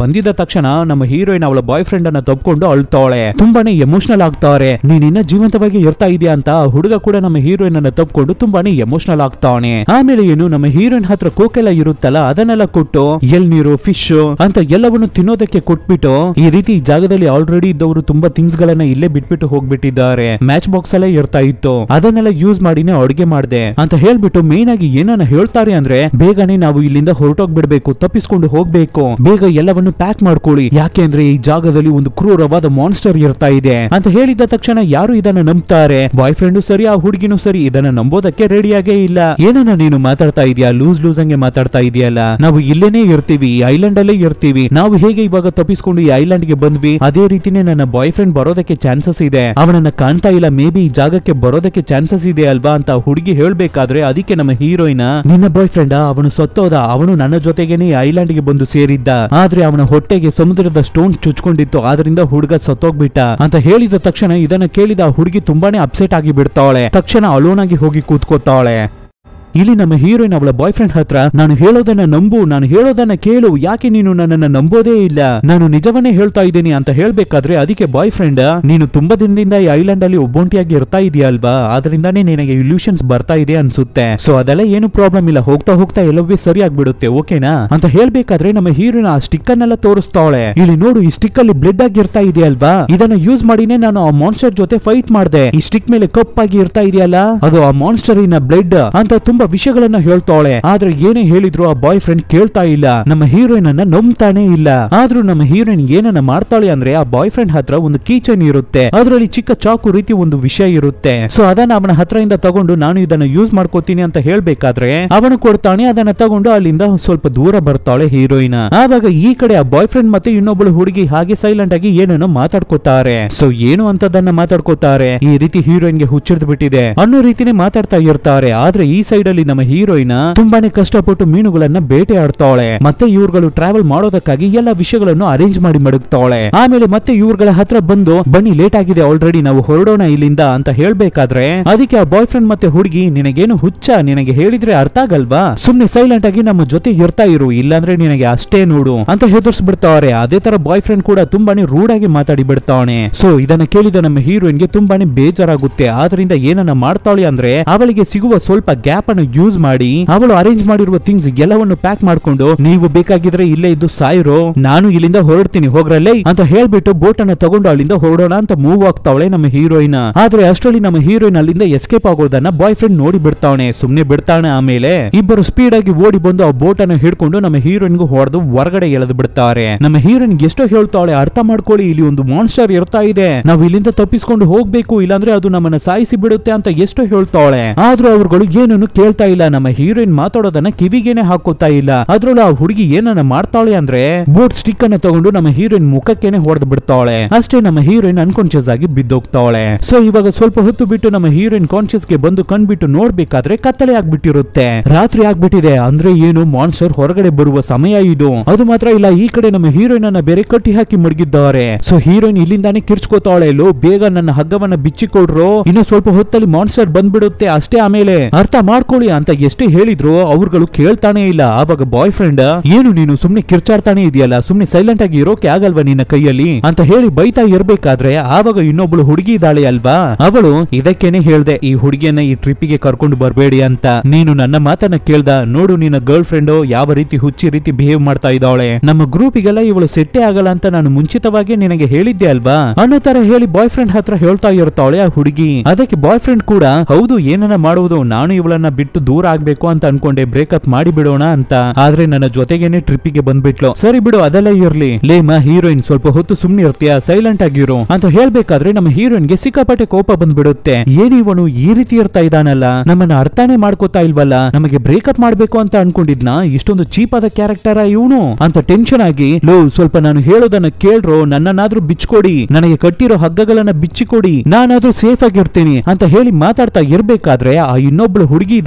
ಬಂದಿದ್ದ ತಕ್ಷಣ ನಮ್ಮ ಹೀರೋಯಿನ್ ಅವಳ ಬಾಯ್ ಫ್ರೆಂಡ್ ಅನ್ನ ತಪ್ಪಿಕೊಂಡು ಅಳ್ತಾಳೆ, ತುಂಬಾನೇ ಎಮೋಷನಲ್ ಆಗ್ತಾವ್ರೆ. ನೀನ್ ಇನ್ನ ಜೀವಂತವಾಗಿ ಇರ್ತಾ ಇದೆಯಾ ಅಂತ ಹುಡುಗ ಕೂಡ ನಮ್ಮ ಹೀರೋಯಿನ್ ಅನ್ನ ತಪ್ಪಿಕೊಂಡು ತುಂಬಾನೇ ಎಮೋಷನಲ್ ಆಗ್ತಾವನೆ. ಆಮೇಲೆ ಏನು ನಮ್ಮ ಹೀರೋಯಿನ್ ಹತ್ರ ಕೋಕೆಲ್ಲ ಇರುತ್ತಲ್ಲ ಅದನ್ನೆಲ್ಲ ಕೊಟ್ಟು ಎಳ್ನೀರು, ಫಿಶ್ ಅಂತ ಎಲ್ಲವನ್ನು ತಿನ್ನೋದಕ್ಕೆ ಕೊಟ್ಬಿಟ್ಟು, ಈ ರೀತಿ ಜಾಗದಲ್ಲಿ ಆಲ್ರೆಡಿ ಇದ್ದವರು ತುಂಬಾ ಥಿಂಗ್ಸ್ ಗಳನ್ನ ಇಲ್ಲೇ ಬಿಟ್ಬಿಟ್ಟು ಹೋಗ್ಬಿಟ್ಟಿದ್ದಾರೆ, ಮ್ಯಾಚ್ ಬಾಕ್ಸ್ ಎಲ್ಲ ಇರ್ತಾ ಇತ್ತು, ಅದನ್ನೆಲ್ಲ ಯೂಸ್ ಮಾಡಿನೇ ಅಡುಗೆ ಮಾಡ್ದೆ ಅಂತ ಹೇಳ್ಬಿಟ್ಟು ಮೇನ್ ಆಗಿ ಏನನ್ನ ಹೇಳ್ತಾರೆ ಅಂದ್ರೆ, ಬೇಗನೆ ನಾವು ಇಲ್ಲಿಂದ ಹೊರಟೋಗ್ಬಿಡ್ಬೇಕು, ತಪ್ಪಿಸ್ಕೊಂಡು ಹೋಗ್ಬೇಕು, ಬೇಗ ಎಲ್ಲವನ್ನು ಪ್ಯಾಕ್ ಮಾಡ್ಕೊಳ್ಳಿ, ಯಾಕೆ ಅಂದ್ರೆ ಈ ಜಾಗದಲ್ಲಿ ಒಂದು ಕ್ರೂರವಾದ ಮಾನ್ಸ್ಟರ್ ಇರ್ತಾ ಇದೆ ಅಂತ ಹೇಳಿದ ತಕ್ಷಣ ಯಾರು ಇದನ್ನ ನಂಬ್ತಾರೆ? ಬಾಯ್ ಫ್ರೆಂಡು ಸರಿ, ಆ ಹುಡುಗಿನೂ ಸರಿ ಇದನ್ನ ನಂಬೋದಕ್ಕೆ ರೆಡಿಯಾಗೇ ಇಲ್ಲ. ಏನನ್ನ ನೀನು ಮಾತಾಡ್ತಾ ಇದೀಯಾ, ಲೂಸ್ ಹಂಗೆ ಮಾತಾಡ್ತಾ ಇದೆಯಲ್ಲ, ನಾವು ಇಲ್ಲೇನೆ ಇರ್ತೀವಿ, ಈ ಐಲ್ಯಾಂಡ್ ಅಲ್ಲೇ ಇರ್ತೀವಿ, ನಾವು ಹೇಗೆ ಇವಾಗ ತಪ್ಪಿಸ್ಕೊಂಡು ಈ ಐಲ್ಯಾಂಡ್ ಗೆ ಬಂದ್ವಿ ಅದೇ ರೀತಿನೇ ನನ್ನ ಬಾಯ್ ಫ್ರೆಂಡ್ ಬರೋದಕ್ಕೆ ಚಾನ್ಸಸ್ ಇದೆ, ಅವನನ್ನ ಕಾಣ್ತಾ ಇಲ್ಲ, ಮೇ ಬಿ ಈ ಜಾಗಕ್ಕೆ ಬರೋದಕ್ಕೆ ಚಾನ್ಸಸ್ ಇದೆ ಅಲ್ವಾ ಅಂತ ಹುಡುಗಿ ಹೇಳ್ಬೇಕಾದ್ರೆ, ಅದಕ್ಕೆ ನಮ್ಮ ಹೀರೋಯಿನ್ ನಿನ್ನ ಬಾಯ್ ಫ್ರೆಂಡ್ ಅವನು ಸತ್ತೋದ, ಅವನು ನನ್ನ ಜೊತೆಗೇನೆ ಈ ಐಲ್ಯಾಂಡ್ ಗೆ ಬಂದು ಸೇರಿದ್ದ, ಆದ್ರೆ ಅವನ ಹೊಟ್ಟೆಗೆ ಸಮುದ್ರದ ಸ್ಟೋನ್ ಚುಚ್ಕೊಂಡಿತ್ತು, ಆದ್ರಿಂದ ಹುಡುಗ ಸತ್ತೋಗ್ಬಿಟ್ಟ ಅಂತ ಹೇಳಿದ ತಕ್ಷಣ ಇದನ್ನ ಕೇಳಿದ ಹುಡುಗಿ ತುಂಬಾನೇ ಅಪ್ಸೆಟ್ ಆಗಿ ಬಿಡ್ತಾಳೆ. ತಕ್ಷಣ ಅಲೋನ್ ಆಗಿ ಹೋಗಿ ಕೂತ್ಕೋತಾಳೆ. ಇಲ್ಲಿ ನಮ್ಮ ಹೀರೋಯಿನ್ ಅವಳ ಬಾಯ್ ಫ್ರೆಂಡ್ ಹತ್ರ, ನಾನು ಹೇಳೋದನ್ನ ನಂಬು, ನಾನು ಹೇಳೋದನ್ನ ಕೇಳು, ಯಾಕೆ ನೀನು ನನ್ನನ್ನ ನಂಬೋದೇ ಇಲ್ಲ, ನಾನು ನಿಜವನ್ನೇ ಹೇಳ್ತಾ ಇದ್ದೀನಿ ಅಂತ ಹೇಳ್ಬೇಕಾದ್ರೆ, ಅದಕ್ಕೆ ಬಾಯ್ ಫ್ರೆಂಡ್ ನೀನು ತುಂಬಾ ದಿನದಿಂದ ಈ ಐಲ್ಯಾಂಡ್ ಅಲ್ಲಿ ಒಬ್ಬೊಂಟಿಯಾಗಿ ಇರ್ತಾ ಇದೆಯಾ ಅಲ್ವಾ, ಅದರಿಂದಾನೇ ನಿನಗೆ ಇಲ್ಯೂಷನ್ಸ್ ಬರ್ತಾ ಇದೆ ಅನ್ಸುತ್ತೆ, ಸೊ ಅದೆಲ್ಲ ಏನು ಪ್ರಾಬ್ಲಮ್ ಇಲ್ಲ, ಹೋಗ್ತಾ ಹೋಗ್ತಾ ಎಲ್ಲವೂ ಸರಿ ಆಗ್ಬಿಡುತ್ತೆ, ಓಕೆನಾ ಅಂತ ಹೇಳ್ಬೇಕಾದ್ರೆ ನಮ್ಮ ಹೀರೋಯಿನ್ ಆ ಸ್ಟಿಕ್ ಅನ್ನೆಲ್ಲ ತೋರಿಸ್ತಾಳೆ. ಇಲ್ಲಿ ನೋಡು, ಈ ಸ್ಟಿಕ್ ಅಲ್ಲಿ ಬ್ಲಡ್ ಆಗಿ ಇರ್ತಾ ಇದೆ ಅಲ್ವಾ, ಇದನ್ನ ಯೂಸ್ ಮಾಡಿನೇ ನಾನು ಆ ಮಾನ್ಸ್ಟರ್ ಜೊತೆ ಫೈಟ್ ಮಾಡ್ದೆ, ಈ ಸ್ಟಿಕ್ ಮೇಲೆ ಕಪ್ಪಾಗಿ ಇರ್ತಾ ಇದೆಯಲ್ಲ ಅದು ಆ ಮಾನ್ಸ್ಟರಿನ ಬ್ಲಡ್ ಅಂತ ತುಂಬಾ ವಿಷಯಗಳನ್ನ ಹೇಳ್ತಾಳೆ. ಆದ್ರೆ ಏನೇ ಹೇಳಿದ್ರು ಆ ಬಾಯ್ ಫ್ರೆಂಡ್ ಕೇಳ್ತಾ ಇಲ್ಲ, ನಮ್ಮ ಹೀರೋಯಿನ್ ಅನ್ನ ನಂಬ್ತಾನೆ ಇಲ್ಲ. ಆದ್ರೂ ನಮ್ಮ ಹೀರೋಯಿನ್ ಏನನ್ನ ಮಾಡ್ತಾಳೆ ಅಂದ್ರೆ, ಆ ಬಾಯ್ ಫ್ರೆಂಡ್ ಹತ್ರ ಒಂದು ಕೀಚನ್ ಇರುತ್ತೆ, ಅದರಲ್ಲಿ ಚಿಕ್ಕ ಚಾಕು ರೀತಿ ಒಂದು ವಿಷಯ ಇರುತ್ತೆ, ಸೊ ಅದನ್ನ ಅವನ ಹತ್ರ ಇಂದ ತಗೊಂಡು ನಾನು ಇದನ್ನ ಯೂಸ್ ಮಾಡ್ಕೋತೀನಿ ಅಂತ ಹೇಳ್ಬೇಕಾದ್ರೆ ಅವನು ಕೊಡ್ತಾನೆ, ಅದನ್ನ ತಗೊಂಡು ಅಲ್ಲಿಂದ ಸ್ವಲ್ಪ ದೂರ ಬರ್ತಾಳೆ ಹೀರೋಯಿನ್. ಆವಾಗ ಈ ಕಡೆ ಆ ಬಾಯ್ ಫ್ರೆಂಡ್ ಮತ್ತೆ ಇನ್ನೊಬ್ಬಳು ಹುಡುಗಿ ಹಾಗೆ ಸೈಲೆಂಟ್ ಆಗಿ ಏನೇನೋ ಮಾತಾಡ್ಕೋತಾರೆ. ಸೊ ಏನು ಅಂತದನ್ನ ಮಾತಾಡ್ಕೋತಾರೆ, ಈ ರೀತಿ ಹೀರೋಯಿನ್ ಗೆ ಹುಚ್ಚಿಡ್ದು ಬಿಟ್ಟಿದೆ ಅನ್ನೋ ರೀತಿನೇ ಮಾತಾಡ್ತಾ ಇರ್ತಾರೆ. ಆದ್ರೆ ಈ ಸೈಡ್ ಅಲ್ಲಿ ನಮ್ಮ ಹೀರೋಯಿನ್ ತುಂಬಾನೇ ಕಷ್ಟಪಟ್ಟು ಮೀನುಗಳನ್ನ ಬೇಟೆ ಆಡ್ತಾಳೆ, ಮತ್ತೆ ಇವ್ರುಗಳು ಟ್ರಾವೆಲ್ ಮಾಡೋದಕ್ಕಾಗಿ ಎಲ್ಲ ವಿಷಯಗಳನ್ನು ಅರೇಂಜ್ ಮಾಡಿ ಮಡಗ್ತಾಳೆ. ಆಮೇಲೆ ಮತ್ತೆ ಇವ್ರುಗಳ ಹತ್ರ ಬಂದು, ಬನ್ನಿ ಲೇಟ್ ಆಗಿದೆ ಆಲ್ರೆಡಿ, ನಾವು ಹೊರಡೋಣ ಇಲ್ಲಿಂದ ಅಂತ ಹೇಳ್ಬೇಕಾದ್ರೆ, ಅದಕ್ಕೆ ಆ ಬಾಯ್ ಫ್ರೆಂಡ್ ಮತ್ತೆ ಹುಡುಗಿ, ನಿನಗೇನು ಹುಚ್ಚ, ನಿನಗೆ ಹೇಳಿದ್ರೆ ಅರ್ಥ ಆಗಲ್ವಾ, ಸುಮ್ನೆ ಸೈಲೆಂಟ್ ಆಗಿ ನಮ್ಮ ಜೊತೆ ಇರ್ತಾ ಇರು, ಇಲ್ಲಾಂದ್ರೆ ನಿನಗೆ ಅಷ್ಟೇ ನೋಡು ಅಂತ ಹೆದರ್ಸ್ಬಿಡ್ತಾವ್ರೆ. ಅದೇ ತರ ಬಾಯ್ ಫ್ರೆಂಡ್ ಕೂಡ ತುಂಬಾನೇ ರೂಡ್ ಆಗಿ ಮಾತಾಡಿ ಬಿಡ್ತಾವನೆ. ಸೊ ಇದನ್ನ ಕೇಳಿದ ನಮ್ಮ ಹೀರೋಯಿನ್ ಗೆ ತುಂಬಾನೇ ಬೇಜಾರಾಗುತ್ತೆ. ಆದ್ರಿಂದ ಏನನ್ನ ಮಾಡ್ತಾಳೆ ಅಂದ್ರೆ, ಅವಳಿಗೆ ಸಿಗುವ ಸ್ವಲ್ಪ ಗ್ಯಾಪ್ ಅನ್ನು ಯೂಸ್ ಮಾಡಿ ಅವಳು ಅರೇಂಜ್ ಮಾಡಿರುವ ಥಿಂಗ್ಸ್ ಎಲ್ಲವನ್ನು ಪ್ಯಾಕ್ ಮಾಡ್ಕೊಂಡು, ನೀವು ಬೇಕಾಗಿದ್ರೆ ಇಲ್ಲೇ ಇದ್ದು ಸಾಯಿರೋ, ನಾನು ಇಲ್ಲಿಂದ ಹೊರಡ್ತೀನಿ ಹೋಗ್ರಲ್ಲೇ ಅಂತ ಹೇಳ್ಬಿಟ್ಟು ಬೋಟ್ ಅನ್ನ ತಗೊಂಡು ಅಲ್ಲಿಂದ ಹೊರಡೋಣ ಅಂತ ಮೂವ್ ಆಗ್ತಾವಳೆ ನಮ್ಮ ಹೀರೋಯಿನ್. ಆದ್ರೆ ಅಷ್ಟರಲ್ಲಿ ನಮ್ಮ ಹೀರೋಯಿನ್ ಅಲ್ಲಿಂದ ಎಸ್ಕೇಪ್ ಆಗೋದನ್ನ ಬಾಯ್ ಫ್ರೆಂಡ್ ನೋಡಿ ಬಿಡ್ತಾವನೆ, ಸುಮ್ನೆ ಬಿಡ್ತಾನೆ. ಆಮೇಲೆ ಇಬ್ಬರು ಸ್ಪೀಡ್ ಆಗಿ ಓಡಿ ಬಂದು ಆ ಬೋಟ್ ಅನ್ನು ಹಿಡ್ಕೊಂಡು ನಮ್ಮ ಹೀರೋಯಿನ್ ಗೂ ಹೊಡೆದು ಹೊರಗಡೆ ಎಳೆದು ಬಿಡ್ತಾರೆ. ನಮ್ಮ ಹೀರೋಯಿನ್ ಎಷ್ಟೋ ಹೇಳ್ತಾವಳೆ, ಅರ್ಥ ಮಾಡ್ಕೊಳ್ಳಿ, ಇಲ್ಲಿ ಒಂದು ಮಾನ್ಸ್ಟರ್ ಇರ್ತಾ ಇದೆ, ನಾವು ಇಲ್ಲಿಂದ ತಪ್ಪಿಸ್ಕೊಂಡು ಹೋಗ್ಬೇಕು, ಇಲ್ಲಾಂದ್ರೆ ಅದು ನಮ್ಮನ್ನ ಸಾಯಿಸಿ ಬಿಡುತ್ತೆ ಅಂತ ಎಷ್ಟೋ ಹೇಳ್ತಾವಳೆ. ಆದ್ರೂ ಅವ್ರುಗಳು ಏನನ್ನು ಕೇಳ್ತಾ ಇಲ್ಲ, ನಮ್ಮ ಹೀರೋಯಿನ್ ಮಾತಾಡೋದನ್ನ ಕಿವಿಗೇನೆ ಹಾಕೋತಾ ಇಲ್ಲ. ಅದ್ರಲ್ಲೂ ಆ ಹುಡುಗಿ ಏನನ್ನ ಮಾಡ್ತಾಳೆ ಅಂದ್ರೆ, ಬೋಟ್ ಸ್ಟಿಕ್ ಅನ್ನ ತಗೊಂಡು ನಮ್ಮ ಹೀರೋಯಿನ್ ಮುಖಕ್ಕೇನೆ ಹೊಡೆದು ಬಿಡ್ತಾಳೆ. ಅಷ್ಟೇ ನಮ್ಮ ಹೀರೋಯಿನ್ ಅನ್ಕಾನ್ಶಿಯಸ್ ಆಗಿ ಬಿದ್ದೋಗ್ತಾಳೆ. ಸೊ ಇವಾಗ ಸ್ವಲ್ಪ ಹೊತ್ತು ಬಿಟ್ಟು ನಮ್ಮ ಹೀರೋಯಿನ್ ಕಾನ್ಶಿಯಸ್ ಗೆ ಬಂದು ಕಣ್ಬಿಟ್ಟು ನೋಡ್ಬೇಕಾದ್ರೆ ಕತ್ತಲೆ ಆಗ್ಬಿಟ್ಟಿರುತ್ತೆ, ರಾತ್ರಿ ಆಗ್ಬಿಟ್ಟಿದೆ. ಅಂದ್ರೆ ಏನು, ಮಾನ್ಸ್ಟರ್ ಹೊರಗಡೆ ಬರುವ ಸಮಯ ಇದು. ಅದು ಮಾತ್ರ ಇಲ್ಲ, ಈ ಕಡೆ ನಮ್ಮ ಹೀರೋಯಿನ್ ಅನ್ನ ಬೇರೆ ಕಟ್ಟಿ ಹಾಕಿ ಮಡಗಿದ್ದಾರೆ. ಸೊ ಹೀರೋಯಿನ್ ಇಲ್ಲಿಂದಾನೆ ಕಿರ್ಚ್ಕೋತಾಳೆ, ಲೋ ಬೇಗ ನನ್ನ ಹಗ್ಗವನ್ನ ಬಿಚ್ಚಿಕೊಡ್ರು, ಇನ್ನು ಸ್ವಲ್ಪ ಹೊತ್ತಲ್ಲಿ ಮಾನ್ಸ್ಟರ್ ಬಂದ್ಬಿಡುತ್ತೆ ಅಷ್ಟೇ, ಆಮೇಲೆ ಅರ್ಥ ಮಾಡ್ಕೊಳ್ಳಿ ಅಂತ ಎಷ್ಟೇ ಹೇಳಿದ್ರು ಅವ್ರುಗಳು ಕೇಳ್ತಾನೆ ಇಲ್ಲ. ಆವಾಗ ಬಾಯ್ ಫ್ರೆಂಡ್, ಏನು ನೀನು ಸುಮ್ನೆ ಕಿರ್ಚಾಡ್ತಾನೆ ಇದೆಯಲ್ಲ, ಸುಮ್ನೆ ಸೈಲೆಂಟ್ ಆಗಿ ಇರೋಕೆ ಆಗಲ್ವಾ ನಿನ್ನ ಕೈಯಲ್ಲಿ ಅಂತ ಹೇಳಿ ಬೈತಾ ಇರ್ಬೇಕಾದ್ರೆ, ಆವಾಗ ಇನ್ನೊಬ್ಳು ಹುಡುಗಿ ಇದ್ದಾಳೆ ಅಲ್ವಾ, ಅವಳು ಇದಕ್ಕೇನೆ ಹೇಳ್ದೆ, ಈ ಹುಡುಗಿಯನ್ನ ಈ ಟ್ರಿಪ್ಪಿಗೆ ಕರ್ಕೊಂಡು ಬರ್ಬೇಡಿ ಅಂತ, ನೀನು ನನ್ನ ಮಾತನ್ನ ಕೇಳ್ದ, ನೋಡು ನಿನ್ನ ಗರ್ಲ್ ಫ್ರೆಂಡ್ ಯಾವ ರೀತಿ ಹುಚ್ಚಿ ರೀತಿ ಬಿಹೇವ್ ಮಾಡ್ತಾ ಇದ್ದಾಳೆ, ನಮ್ಮ ಗ್ರೂಪಿಗೆಲ್ಲ ಇವಳು ಸೆಟ್ಟೆ ಆಗಲ್ಲ ಅಂತ ನಾನು ಮುಂಚಿತವಾಗಿ ನಿನಗೆ ಹೇಳಿದ್ದೆ ಅಲ್ವಾ ಅನ್ನೋ ತರ ಹೇಳಿ ಬಾಯ್ ಫ್ರೆಂಡ್ ಹತ್ರ ಹೇಳ್ತಾ ಇರ್ತಾಳೆ ಆ ಹುಡುಗಿ. ಅದಕ್ಕೆ ಬಾಯ್ ಫ್ರೆಂಡ್ ಕೂಡ, ಹೌದು ಏನನ್ನ ಮಾಡುವುದು, ನಾನು ಇವಳನ್ನ ಬಿಟ್ಟು ದೂರ ಆಗ್ಬೇಕು ಅಂತ ಅನ್ಕೊಂಡೆ, ಬ್ರೇಕಪ್ ಮಾಡಿ ಬಿಡೋಣ ಅಂತ, ಆದ್ರೆ ನನ್ನ ಜೊತೆಗೇನೆ ಟ್ರಿಪ್ಪಿಗೆ ಬಂದ್ಬಿಟ್ಲು. ಸರಿ ಬಿಡು ಅದೆಲ್ಲ ಇರ್ಲಿ, ಲೇಮ ಹೀರೋಯಿನ್ ಸ್ವಲ್ಪ ಹೊತ್ತು ಸುಮ್ನೆ ಇರ್ತೀಯಾ, ಸೈಲೆಂಟ್ ಆಗಿರು ಅಂತ ಹೇಳ್ಬೇಕಾದ್ರೆ ನಮ್ಮ ಹೀರೋಯಿನ್ ಗೆ ಸಿಕ್ಕಾಪಟ್ಟೆ ಕೋಪ ಬಂದ್ಬಿಡುತ್ತೆ. ಏನಿವನು ಈ ರೀತಿ ಇರ್ತಾ ಇದ್ದಾನಲ್ಲ, ನಮ್ಮನ್ನ ಅರ್ಥನೇ ಮಾಡ್ಕೋತಾ ಇಲ್ವಲ್ಲ, ನಮಗೆ ಬ್ರೇಕಪ್ ಮಾಡ್ಬೇಕು ಅಂತ ಅನ್ಕೊಂಡಿದ್ನ, ಇಷ್ಟೊಂದು ಚೀಪ್ ಆದ ಕ್ಯಾರೆಕ್ಟರ್ ಇವನು ಅಂತ ಟೆನ್ಷನ್ ಆಗಿ, ಲೋ ಸ್ವಲ್ಪ ನಾನು ಹೇಳೋದನ್ನ ಕೇಳ್ರೋ, ನನ್ನನ್ನಾದ್ರೂ ಬಿಚ್ಕೊಡಿ, ನನಗೆ ಕಟ್ಟಿರೋ ಹಗ್ಗಗಳನ್ನ ಬಿಚ್ಚಿಕೊಡಿ, ನಾನಾದ್ರೂ ಸೇಫ್ ಆಗಿರ್ತೀನಿ ಅಂತ ಹೇಳಿ ಮಾತಾಡ್ತಾ ಇರ್ಬೇಕಾದ್ರೆ, ಆ ಇನ್ನೊಬ್ಳು ಹುಡುಗಿ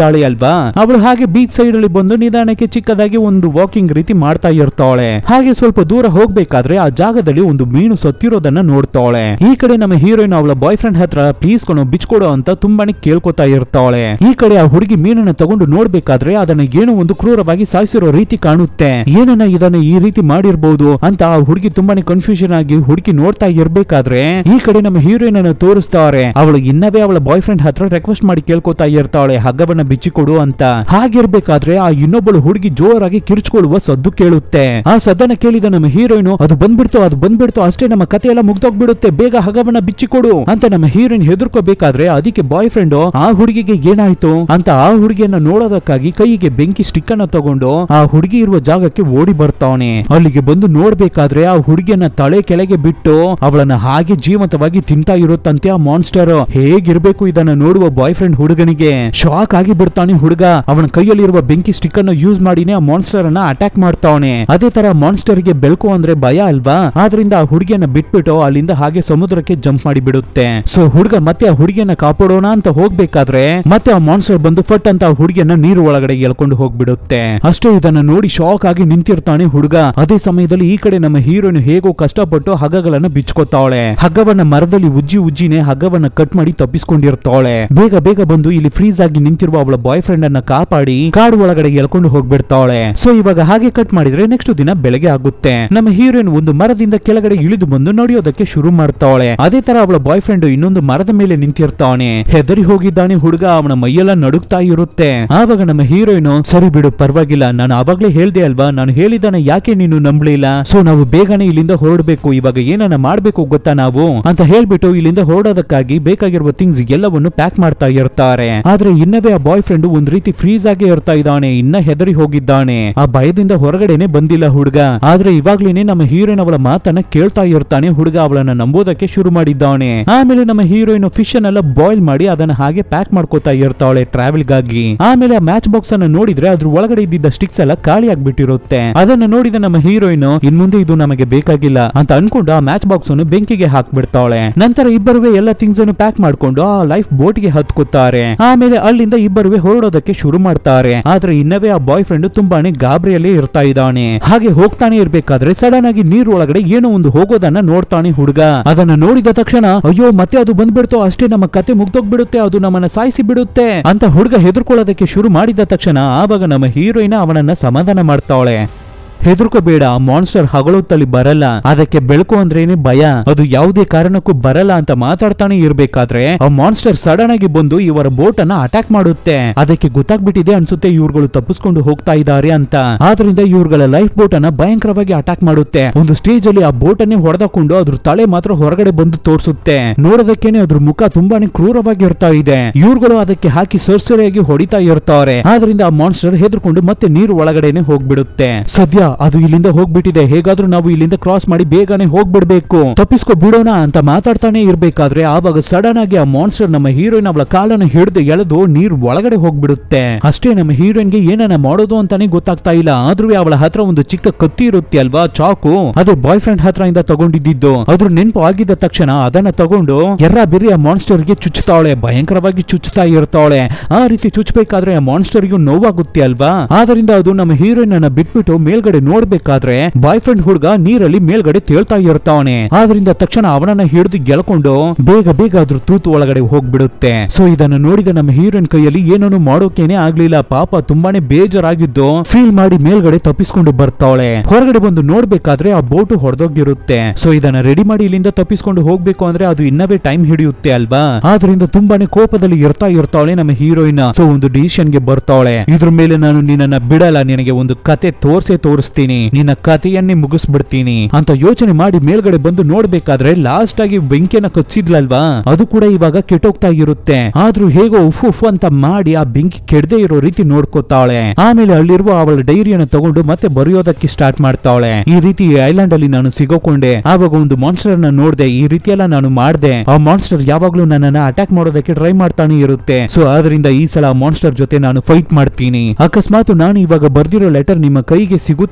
ಇರ್ತಾಳೆ ಅಲ್ವಾ. ಅವಳು ಹಾಗೆ ಬೀಚ್ ಸೈಡ್ ಅಲ್ಲಿ ಬಂದು ನಿಧಾನಕ್ಕೆ ಚಿಕ್ಕದಾಗಿ ಒಂದು ವಾಕಿಂಗ್ ರೀತಿ ಮಾಡ್ತಾ ಇರ್ತಾಳೆ. ಹಾಗೆ ಸ್ವಲ್ಪ ದೂರ ಹೋಗ್ಬೇಕಾದ್ರೆ ಆ ಜಾಗದಲ್ಲಿ ಒಂದು ಮೀನು ಸತ್ತಿರೋದನ್ನ ನೋಡ್ತಾಳೆ. ಈ ಕಡೆ ನಮ್ಮ ಹೀರೋಯಿನ್ ಅವಳ ಬಾಯ್ ಫ್ರೆಂಡ್ ಹತ್ರ ಪ್ಲೀಸ್ ಕೊಡು ಬಿಚ್ಕೊಡು ಅಂತ ತುಂಬಾನೇ ಕೇಳ್ಕೊತಾ ಇರ್ತಾಳೆ. ಈ ಕಡೆ ಆ ಹುಡುಗಿ ಮೀನನ್ನ ತಗೊಂಡು ನೋಡ್ಬೇಕಾದ್ರೆ ಅದನ್ನ ಏನೋ ಒಂದು ಕ್ರೂರವಾಗಿ ಸಾಯಿಸಿರೋ ರೀತಿ ಕಾಣುತ್ತೆ. ಏನನ್ನ ಇದನ್ನ ಈ ರೀತಿ ಮಾಡಿರ್ಬಹುದು ಅಂತ ಆ ಹುಡುಗಿ ತುಂಬಾನೇ ಕನ್ಫ್ಯೂಷನ್ ಆಗಿ ಹುಡುಗಿ ನೋಡ್ತಾ ಇರ್ಬೇಕಾದ್ರೆ ಈ ಕಡೆ ನಮ್ಮ ಹೀರೋಯಿನ್ ಅನ್ನು ತೋರಿಸ್ತಾರೆ. ಅವಳು ಇನ್ನವೇ ಅವಳ ಬಾಯ್ ಫ್ರೆಂಡ್ ಹತ್ರ ರಿಕ್ವೆಸ್ಟ್ ಮಾಡಿ ಕೇಳ್ಕೊತಾ ಇರ್ತಾಳೆ ಹಗ್ಗವನ್ನ ಬಿಚ್ಚಿಕೊಡು ಅಂತ. ಹಾಗಿರ್ಬೇಕಾದ್ರೆ ಆ ಇನ್ನೊಬ್ಬಳು ಹುಡುಗಿ ಜೋರಾಗಿ ಕಿರ್ಚ್ಕೊಳ್ಳುವ ಸದ್ದು ಕೇಳುತ್ತೆ. ಆ ಸದ್ದನ್ನ ಕೇಳಿದ ನಮ್ಮ ಹೀರೋಯಿನ್ ಅದು ಬಂದ್ಬಿಡ್ತು ಅಷ್ಟೇ ನಮ್ಮ ಕತೆ ಎಲ್ಲ ಮುಗ್ದೋಗ್ಬಿಡುತ್ತೆ, ಬೇಗ ಹಗ್ಗವನ್ನ ಬಿಚ್ಚಿಕೊಡು ಅಂತ ನಮ್ಮ ಹೀರೋಯಿನ್ ಹೆದರ್ಕೋಬೇಕಾದ್ರೆ ಅದಕ್ಕೆ ಬಾಯ್ ಫ್ರೆಂಡ್ ಆ ಹುಡುಗಿಗೆ ಏನಾಯ್ತು ಅಂತ ಆ ಹುಡುಗಿಯನ್ನ ನೋಡೋದಕ್ಕಾಗಿ ಕೈಗೆ ಬೆಂಕಿ ಸ್ಟಿಕ್ ಅನ್ನ ತಗೊಂಡು ಆ ಹುಡುಗಿ ಇರುವ ಜಾಗಕ್ಕೆ ಓಡಿ ಬರ್ತಾನೆ. ಅಲ್ಲಿಗೆ ಬಂದು ನೋಡ್ಬೇಕಾದ್ರೆ ಆ ಹುಡುಗಿಯನ್ನ ತಲೆ ಕೆಳಗೆ ಬಿಟ್ಟು ಅವಳನ್ನ ಹಾಗೆ ಜೀವಂತವಾಗಿ ತಿಂತಾ ಇರುತ್ತಂತೆ ಆ ಮಾನ್ಸ್ಟರ್. ಹೇಗಿರ್ಬೇಕು ಇದನ್ನ ನೋಡುವ ಬಾಯ್ ಫ್ರೆಂಡ್ ಹುಡುಗನಿಗೆ ಶಾಕ್ ಆಗಿ ಬಿಡ್ತಾನೆ. ಹುಡುಗ ಅವನ ಕೈಯಲ್ಲಿರುವ ಬೆಂಕಿ ಸ್ಟಿಕ್ ಅನ್ನು ಯೂಸ್ ಮಾಡಿನೇ ಆ ಮಾನ್ಸ್ಟರ್ ಅನ್ನ ಅಟ್ಯಾಕ್ ಮಾಡ್ತಾವನೆ. ಅದೇ ತರ ಮಾನ್ಸ್ಟರ್ ಗೆ ಬೆಳಕು ಅಂದ್ರೆ ಭಯ ಅಲ್ವಾ, ಆದ್ರಿಂದ ಆ ಹುಡುಗಿಯನ್ನ ಬಿಟ್ಬಿಟ್ಟು ಅಲ್ಲಿಂದ ಹಾಗೆ ಸಮುದ್ರಕ್ಕೆ ಜಂಪ್ ಮಾಡಿ ಬಿಡುತ್ತೆ. ಸೊ ಹುಡುಗ ಮತ್ತೆ ಆ ಹುಡುಗಿಯನ್ನ ಕಾಪಾಡೋಣ ಅಂತ ಹೋಗ್ಬೇಕಾದ್ರೆ ಮತ್ತೆ ಆ ಮಾನ್ಸ್ಟರ್ ಬಂದು ಫಟ್ ಅಂತ ಆ ಹುಡುಗಿಯನ್ನ ನೀರು ಒಳಗಡೆ ಎಳ್ಕೊಂಡು ಹೋಗ್ಬಿಡುತ್ತೆ. ಅಷ್ಟೇ ಇದನ್ನ ನೋಡಿ ಶಾಕ್ ಆಗಿ ನಿಂತಿರ್ತಾನೆ ಹುಡುಗ. ಅದೇ ಸಮಯದಲ್ಲಿ ಈ ಕಡೆ ನಮ್ಮ ಹೀರೋಯಿನ್ ಹೇಗೋ ಕಷ್ಟಪಟ್ಟು ಹಗ್ಗಗಳನ್ನ ಬಿಚ್ಕೋತಾಳೆ. ಹಗ್ಗವನ್ನ ಮರದಲ್ಲಿ ಉಜ್ಜಿನೇ ಹಗ್ಗವನ್ನ ಕಟ್ ಮಾಡಿ ತಪ್ಪಿಸ್ಕೊಂಡಿರ್ತಾಳೆ. ಬೇಗ ಬಂದು ಇಲ್ಲಿ ಫ್ರೀಸ್ ಆಗಿ ನಿಂತಿರುವ ಅವಳ ಬಾಯ್ ಫ್ರೆಂಡ್ ಅನ್ನ ಕಾಪಾಡಿ ಕಾಡು ಒಳಗಡೆ ಎಳ್ಕೊಂಡು ಹೋಗ್ಬಿಡ್ತಾಳೆ. ಸೊ ಇವಾಗ ಹಾಗೆ ಕಟ್ ಮಾಡಿದ್ರೆ ನೆಕ್ಸ್ಟ್ ದಿನ ಬೆಳಗ್ಗೆ ಆಗುತ್ತೆ. ನಮ್ಮ ಹೀರೋಯಿನ್ ಒಂದು ಮರದಿಂದ ಕೆಳಗಡೆ ಇಳಿದು ಬಂದು ನಡೆಯೋದಕ್ಕೆ ಶುರು ಮಾಡ್ತಾಳೆ. ಅದೇ ತರ ಅವಳ ಬಾಯ್ ಫ್ರೆಂಡ್ ಇನ್ನೊಂದು ಮರದ ಮೇಲೆ ನಿಂತಿರ್ತಾನೆ. ಹೆದರಿ ಹೋಗಿದ್ದಾನೆ ಹುಡುಗ, ಅವನ ಮೈಯೆಲ್ಲ ನಡುಗ್ತಾ ಇರುತ್ತೆ. ಆವಾಗ ನಮ್ಮ ಹೀರೋಯಿನ್ ಸರಿ ಬಿಡು ಪರವಾಗಿಲ್ಲ, ನಾನು ಆವಾಗ್ಲೇ ಹೇಳ್ದೆ ಅಲ್ವಾ, ನಾನು ಹೇಳಿದಾನೆ ಯಾಕೆ ನೀನು ನಂಬಲಿಲ್ಲ, ಸೊ ನಾವು ಬೇಗನೆ ಇಲ್ಲಿಂದ ಹೊರಡಬೇಕು, ಇವಾಗ ಏನನ್ನ ಮಾಡ್ಬೇಕು ಗೊತ್ತಾ ನಾವು ಅಂತ ಹೇಳ್ಬಿಟ್ಟು ಇಲ್ಲಿಂದ ಹೊರಡೋದಕ್ಕಾಗಿ ಬೇಕಾಗಿರುವ ಥಿಂಗ್ಸ್ ಎಲ್ಲವನ್ನು ಪ್ಯಾಕ್ ಮಾಡ್ತಾ ಇರ್ತಾರೆ. ಆದ್ರೆ ಇನ್ನವೇ ಆ ಬಾಯ್ ಫ್ರೆಂಡ್ ಒಂದ್ ರೀತಿ ಫ್ರೀಸ್ ಆಗಿ ಇರ್ತಾ ಇದ್ದಾನೆ, ಇನ್ನ ಹೆದರಿ ಹೋಗಿದ್ದಾನೆ. ಆ ಭಯದಿಂದ ಹೊರಗಡೆನೆ ಬಂದಿಲ್ಲ ಹುಡುಗ. ಆದ್ರೆ ಇವಾಗ್ಲೇನೆ ನಮ್ಮ ಹೀರೋಯಿನ್ ಅವಳ ಮಾತನ್ನ ಕೇಳ್ತಾ ಇರ್ತಾನೆ ಹುಡುಗ. ಅವಳನ್ನ ನಂಬೋದಕ್ಕೆ ಶುರು ಮಾಡಿದ್ದಾನೆ. ಆಮೇಲೆ ನಮ್ಮ ಹೀರೋಯಿನ್ ಫಿಶ್ ಅನ್ನೆಲ್ಲ ಬಾಯ್ಲ್ ಮಾಡಿ ಅದನ್ನ ಹಾಗೆ ಪ್ಯಾಕ್ ಮಾಡ್ಕೋತಾ ಇರ್ತಾಳೆ ಟ್ರಾವೆಲ್ ಗಾಗಿ. ಆಮೇಲೆ ಆ ಮ್ಯಾಚ್ ಬಾಕ್ಸ್ ಅನ್ನ ನೋಡಿದ್ರೆ ಅದ್ರ ಒಳಗಡೆ ಇದ್ದಿದ್ದ ಸ್ಟಿಕ್ಸ್ ಎಲ್ಲ ಖಾಲಿ ಆಗ್ಬಿಟ್ಟಿರುತ್ತೆ. ಅದನ್ನ ನೋಡಿದ ನಮ್ಮ ಹೀರೋಯಿನ್ ಇನ್ಮುಂದೆ ಇದು ನಮಗೆ ಬೇಕಾಗಿಲ್ಲ ಅಂತ ಅನ್ಕೊಂಡು ಆ ಮ್ಯಾಚ್ ಬಾಕ್ಸ್ ಅನ್ನು ಬೆಂಕಿಗೆ ಹಾಕ್ಬಿಡ್ತಾಳೆ. ನಂತರ ಇಬ್ಬರುವೆ ಎಲ್ಲ ಥಿಂಗ್ಸ್ ಅನ್ನು ಪ್ಯಾಕ್ ಮಾಡ್ಕೊಂಡು ಆ ಲೈಫ್ ಬೋಟ್ ಗೆ ಹತ್ಕೋತಾರೆ. ಆಮೇಲೆ ಅಲ್ಲಿಂದ ಇಬ್ಬರುವೆ ಹೊರಡೋದಕ್ಕೆ ಶುರು ಮಾಡ್ತಾರೆ. ಆದ್ರೆ ಇನ್ನವೇ ಆ ಬಾಯ್ ಫ್ರೆಂಡ್ ತುಂಬಾನೇ ಗಾಬರಿಯಲ್ಲೇ ಇರ್ತಾ ಇದ್ದಾನೆ. ಹಾಗೆ ಹೋಗ್ತಾನೆ ಇರ್ಬೇಕಾದ್ರೆ ಸಡನ್ ಆಗಿ ನೀರು ಒಳಗಡೆ ಏನೋ ಒಂದು ಹೋಗೋದನ್ನ ನೋಡ್ತಾನೆ ಹುಡುಗ. ಅದನ್ನ ನೋಡಿದ ತಕ್ಷಣ ಅಯ್ಯೋ ಮತ್ತೆ ಅದು ಬಂದ್ಬಿಡ್ತು, ಅಷ್ಟೇ ನಮ್ಮ ಕತೆ ಮುಗ್ದೋಗ್ಬಿಡುತ್ತೆ, ಅದು ನಮ್ಮನ್ನ ಸಾಯಿಸಿ ಬಿಡುತ್ತೆ ಅಂತ ಹುಡುಗ ಹೆದರ್ಕೊಳ್ಳೋದಕ್ಕೆ ಶುರು ಮಾಡಿದ ತಕ್ಷಣ ಆವಾಗ ನಮ್ಮ ಹೀರೋಯಿನ್ ಅವನನ್ನ ಸಮಾಧಾನ ಮಾಡ್ತಾಳೆ. ಹೆದರ್ಕೋಬೇಡ, ಮಾನ್ಸ್ಟರ್ ಹಗಲೊತ್ತಲ್ಲಿ ಬರಲ್ಲ, ಅದಕ್ಕೆ ಬೆಳಕು ಅಂದ್ರೇನೆ ಭಯ, ಅದು ಯಾವುದೇ ಕಾರಣಕ್ಕೂ ಬರಲ್ಲ ಅಂತ ಮಾತಾಡ್ತಾನೆ ಇರ್ಬೇಕಾದ್ರೆ ಆ ಮಾನ್ಸ್ಟರ್ ಸಡನ್ ಆಗಿ ಬಂದು ಇವರ ಬೋಟ್ ಅನ್ನ ಅಟ್ಯಾಕ್ ಮಾಡುತ್ತೆ. ಅದಕ್ಕೆ ಗೊತ್ತಾಗ್ಬಿಟ್ಟಿದೆ ಅನ್ಸುತ್ತೆ ಇವ್ರುಗಳು ತಪ್ಪಿಸ್ಕೊಂಡು ಹೋಗ್ತಾ ಇದ್ದಾರೆ ಅಂತ. ಆದ್ರಿಂದ ಇವ್ರುಗಳ ಲೈಫ್ ಬೋಟ್ ಅನ್ನ ಭಯಂಕರವಾಗಿ ಅಟ್ಯಾಕ್ ಮಾಡುತ್ತೆ. ಒಂದು ಸ್ಟೇಜ್ ಅಲ್ಲಿ ಆ ಬೋಟ್ ಅನ್ನೇ ಹೊಡೆದಕೊಂಡು ಅದ್ರ ತಲೆ ಮಾತ್ರ ಹೊರಗಡೆ ಬಂದು ತೋರಿಸುತ್ತೆ. ನೋಡೋದಕ್ಕೇನೆ ಅದ್ರ ಮುಖ ತುಂಬಾನೇ ಕ್ರೂರವಾಗಿ ಇರ್ತಾ ಇದೆ. ಇವ್ರುಗಳು ಅದಕ್ಕೆ ಹಾಕಿ ಸರ್ಸರಿಯಾಗಿ ಹೊಡಿತಾ ಇರ್ತಾರೆ. ಆದ್ರಿಂದ ಆ ಮಾನ್ಸ್ಟರ್ ಹೆದರ್ಕೊಂಡು ಮತ್ತೆ ನೀರು ಒಳಗಡೆನೆ ಹೋಗ್ಬಿಡುತ್ತೆ. ಸದ್ಯ ಅದು ಇಲ್ಲಿಂದ ಹೋಗ್ಬಿಟ್ಟಿದೆ, ಹೇಗಾದ್ರೂ ನಾವು ಇಲ್ಲಿಂದ ಕ್ರಾಸ್ ಮಾಡಿ ಬೇಗನೆ ಹೋಗ್ಬಿಡ್ಬೇಕು, ತಪ್ಪಿಸ್ಕೊ ಬಿಡೋಣ ಅಂತ ಮಾತಾಡ್ತಾನೆ ಇರ್ಬೇಕಾದ್ರೆ ಆವಾಗ ಸಡನ್ ಆಗಿ ಆ ಮಾನ್ಸ್ಟರ್ ನಮ್ಮ ಹೀರೋಯಿನ್ ಅವಳ ಕಾಲನ್ನು ಹಿಡಿದು ಎಳೆದು ನೀರು ಒಳಗಡೆ ಹೋಗ್ಬಿಡುತ್ತೆ. ಅಷ್ಟೇ ನಮ್ಮ ಹೀರೋಯಿನ್ ಗೆ ಏನನ್ನ ಮಾಡೋದು ಅಂತಾನೆ ಗೊತ್ತಾಗ್ತಾ ಇಲ್ಲ. ಆದ್ರೂ ಅವಳ ಹತ್ರ ಒಂದು ಚಿಕ್ಕ ಕತ್ತಿ ಇರುತ್ತೆ ಅಲ್ವಾ, ಚಾಕು, ಅದು ಬಾಯ್ ಫ್ರೆಂಡ್ ಹತ್ರ ಇಂದ ತಗೊಂಡಿದ್ದು. ಅದ್ರ ನೆನಪು ಆಗಿದ್ದ ತಕ್ಷಣ ಅದನ್ನ ತಗೊಂಡು ಎರ್ರ ಬಿರ್ರಿ ಆ ಮಾನ್ಸ್ಟರ್ ಗೆ ಚುಚ್ಚುತ್ತಾಳೆ. ಭಯಂಕರವಾಗಿ ಚುಚ್ಚುತ್ತಾ ಇರ್ತಾಳೆ. ಆ ರೀತಿ ಚುಚ್ಚಬೇಕಾದ್ರೆ ಆ ಮಾನ್ಸ್ಟರ್ ಗೆ ನೋವಾಗುತ್ತೆ ಅಲ್ವಾ. ಆದ್ರಿಂದ ಅದು ನಮ್ಮ ಹೀರೋಯಿನ್ ಅನ್ನ ಬಿಟ್ಬಿಟ್ಟು ಮೇಲ್ಗಡೆ ನೋಡ್ಬೇಕಾದ್ರೆ ಬಾಯ್ ಫ್ರೆಂಡ್ ಹುಡುಗ ನೀರಲ್ಲಿ ಮೇಲ್ಗಡೆ ತೇಳ್ತಾ ಇರ್ತಾನೆ. ಆದ್ರಿಂದ ತಕ್ಷಣ ಅವನನ್ನ ಹಿಡಿದು ಗೆಳ್ಕೊಂಡು ಬೇಗ ಅದ್ರ ತೂತು ಒಳಗಡೆ ಹೋಗ್ಬಿಡುತ್ತೆ. ಸೊ ಇದನ್ನು ನೋಡಿದ ನಮ್ಮ ಹೀರೋಯಿನ್ ಕೈಯಲ್ಲಿ ಏನನ್ನು ಮಾಡೋಕೇನೆ ಆಗ್ಲಿಲ್ಲ. ಪಾಪ ತುಂಬಾನೇ ಬೇಜಾರಾಗಿದ್ದು ಫೀಲ್ ಮಾಡಿ ಮೇಲ್ಗಡೆ ತಪ್ಪಿಸ್ಕೊಂಡು ಬರ್ತಾಳೆ. ಹೊರಗಡೆ ಬಂದು ನೋಡ್ಬೇಕಾದ್ರೆ ಆ ಬೋಟ್ ಹೊಡೆದೋಗಿರುತ್ತೆ. ಸೊ ಇದನ್ನ ರೆಡಿ ಮಾಡಿ ಇಲ್ಲಿಂದ ತಪ್ಪಿಸ್ಕೊಂಡು ಹೋಗ್ಬೇಕು ಅಂದ್ರೆ ಅದು ಇನ್ನವೇ ಟೈಮ್ ಹಿಡಿಯುತ್ತೆ ಅಲ್ವಾ. ಆದ್ರಿಂದ ತುಂಬಾನೇ ಕೋಪದಲ್ಲಿ ಇರ್ತಾಳೆ ನಮ್ಮ ಹೀರೋಯಿನ್. ಸೊ ಒಂದು ಡಿಸಿಷನ್ ಗೆ ಬರ್ತಾಳೆ, ಇದ್ರ ಮೇಲೆ ನಾನು ನಿನ್ನನ್ನ ಬಿಡಲ್ಲ, ನಿನಗೆ ಒಂದು ಕತೆ ತೋರಿಸ್ತೀನಿ, ನಿನ್ನ ಕಥೆಯನ್ನೇ ಮುಗಿಸ್ಬಿಡ್ತೀನಿ ಅಂತ ಯೋಚನೆ ಮಾಡಿ ಮೇಲ್ಗಡೆ ಬಂದು ನೋಡ್ಬೇಕಾದ್ರೆ ಲಾಸ್ಟ್ ಆಗಿ ಬೆಂಕಿಯನ್ನ ಕಚ್ಚಿದ್ಲಲ್ವಾ, ಅದು ಕೂಡ ಇವಾಗ ಕೆಟ್ಟೋಗ್ತಾ ಇರುತ್ತೆ. ಆದ್ರೂ ಹೇಗೋ ಉಫ್ ಅಂತ ಮಾಡಿ ಆ ಬೆಂಕಿ ಕೆಡದೆ ಇರೋ ರೀತಿ ನೋಡ್ಕೋತಾಳೆ. ಆಮೇಲೆ ಅಲ್ಲಿರುವ ಅವಳ ಡೈರಿಯನ್ನು ತಗೊಂಡು ಮತ್ತೆ ಬರೆಯೋದಕ್ಕೆ ಸ್ಟಾರ್ಟ್ ಮಾಡ್ತಾಳೆ. ಈ ರೀತಿ ಐಲ್ಯಾಂಡ್ ಅಲ್ಲಿ ನಾನು ಸಿಗೋಕೊಂಡೆ, ಆವಾಗ ಒಂದು ಮಾನ್ಸ್ಟರ್ ನ ನೋಡ್ದೆ, ಈ ರೀತಿ ಎಲ್ಲ ನಾನು ಮಾಡ್ದೆ, ಆ ಮಾನ್ಸ್ಟರ್ ಯಾವಾಗ್ಲೂ ನನ್ನನ್ನ ಅಟ್ಯಾಕ್ ಮಾಡೋದಕ್ಕೆ ಟ್ರೈ ಮಾಡ್ತಾನೆ ಇರುತ್ತೆ. ಸೊ ಆದ್ರಿಂದ ಈ ಸಲ ಮಾನ್ಸ್ಟರ್ ಜೊತೆ ನಾನು ಫೈಟ್ ಮಾಡ್ತೀನಿ. ಅಕಸ್ಮಾತ್ ನಾನು ಇವಾಗ ಬರ್ದಿರೋ ಲೆಟರ್ ನಿಮ್ಮ ಕೈಗೆ ಸಿಗುತ್ತೆ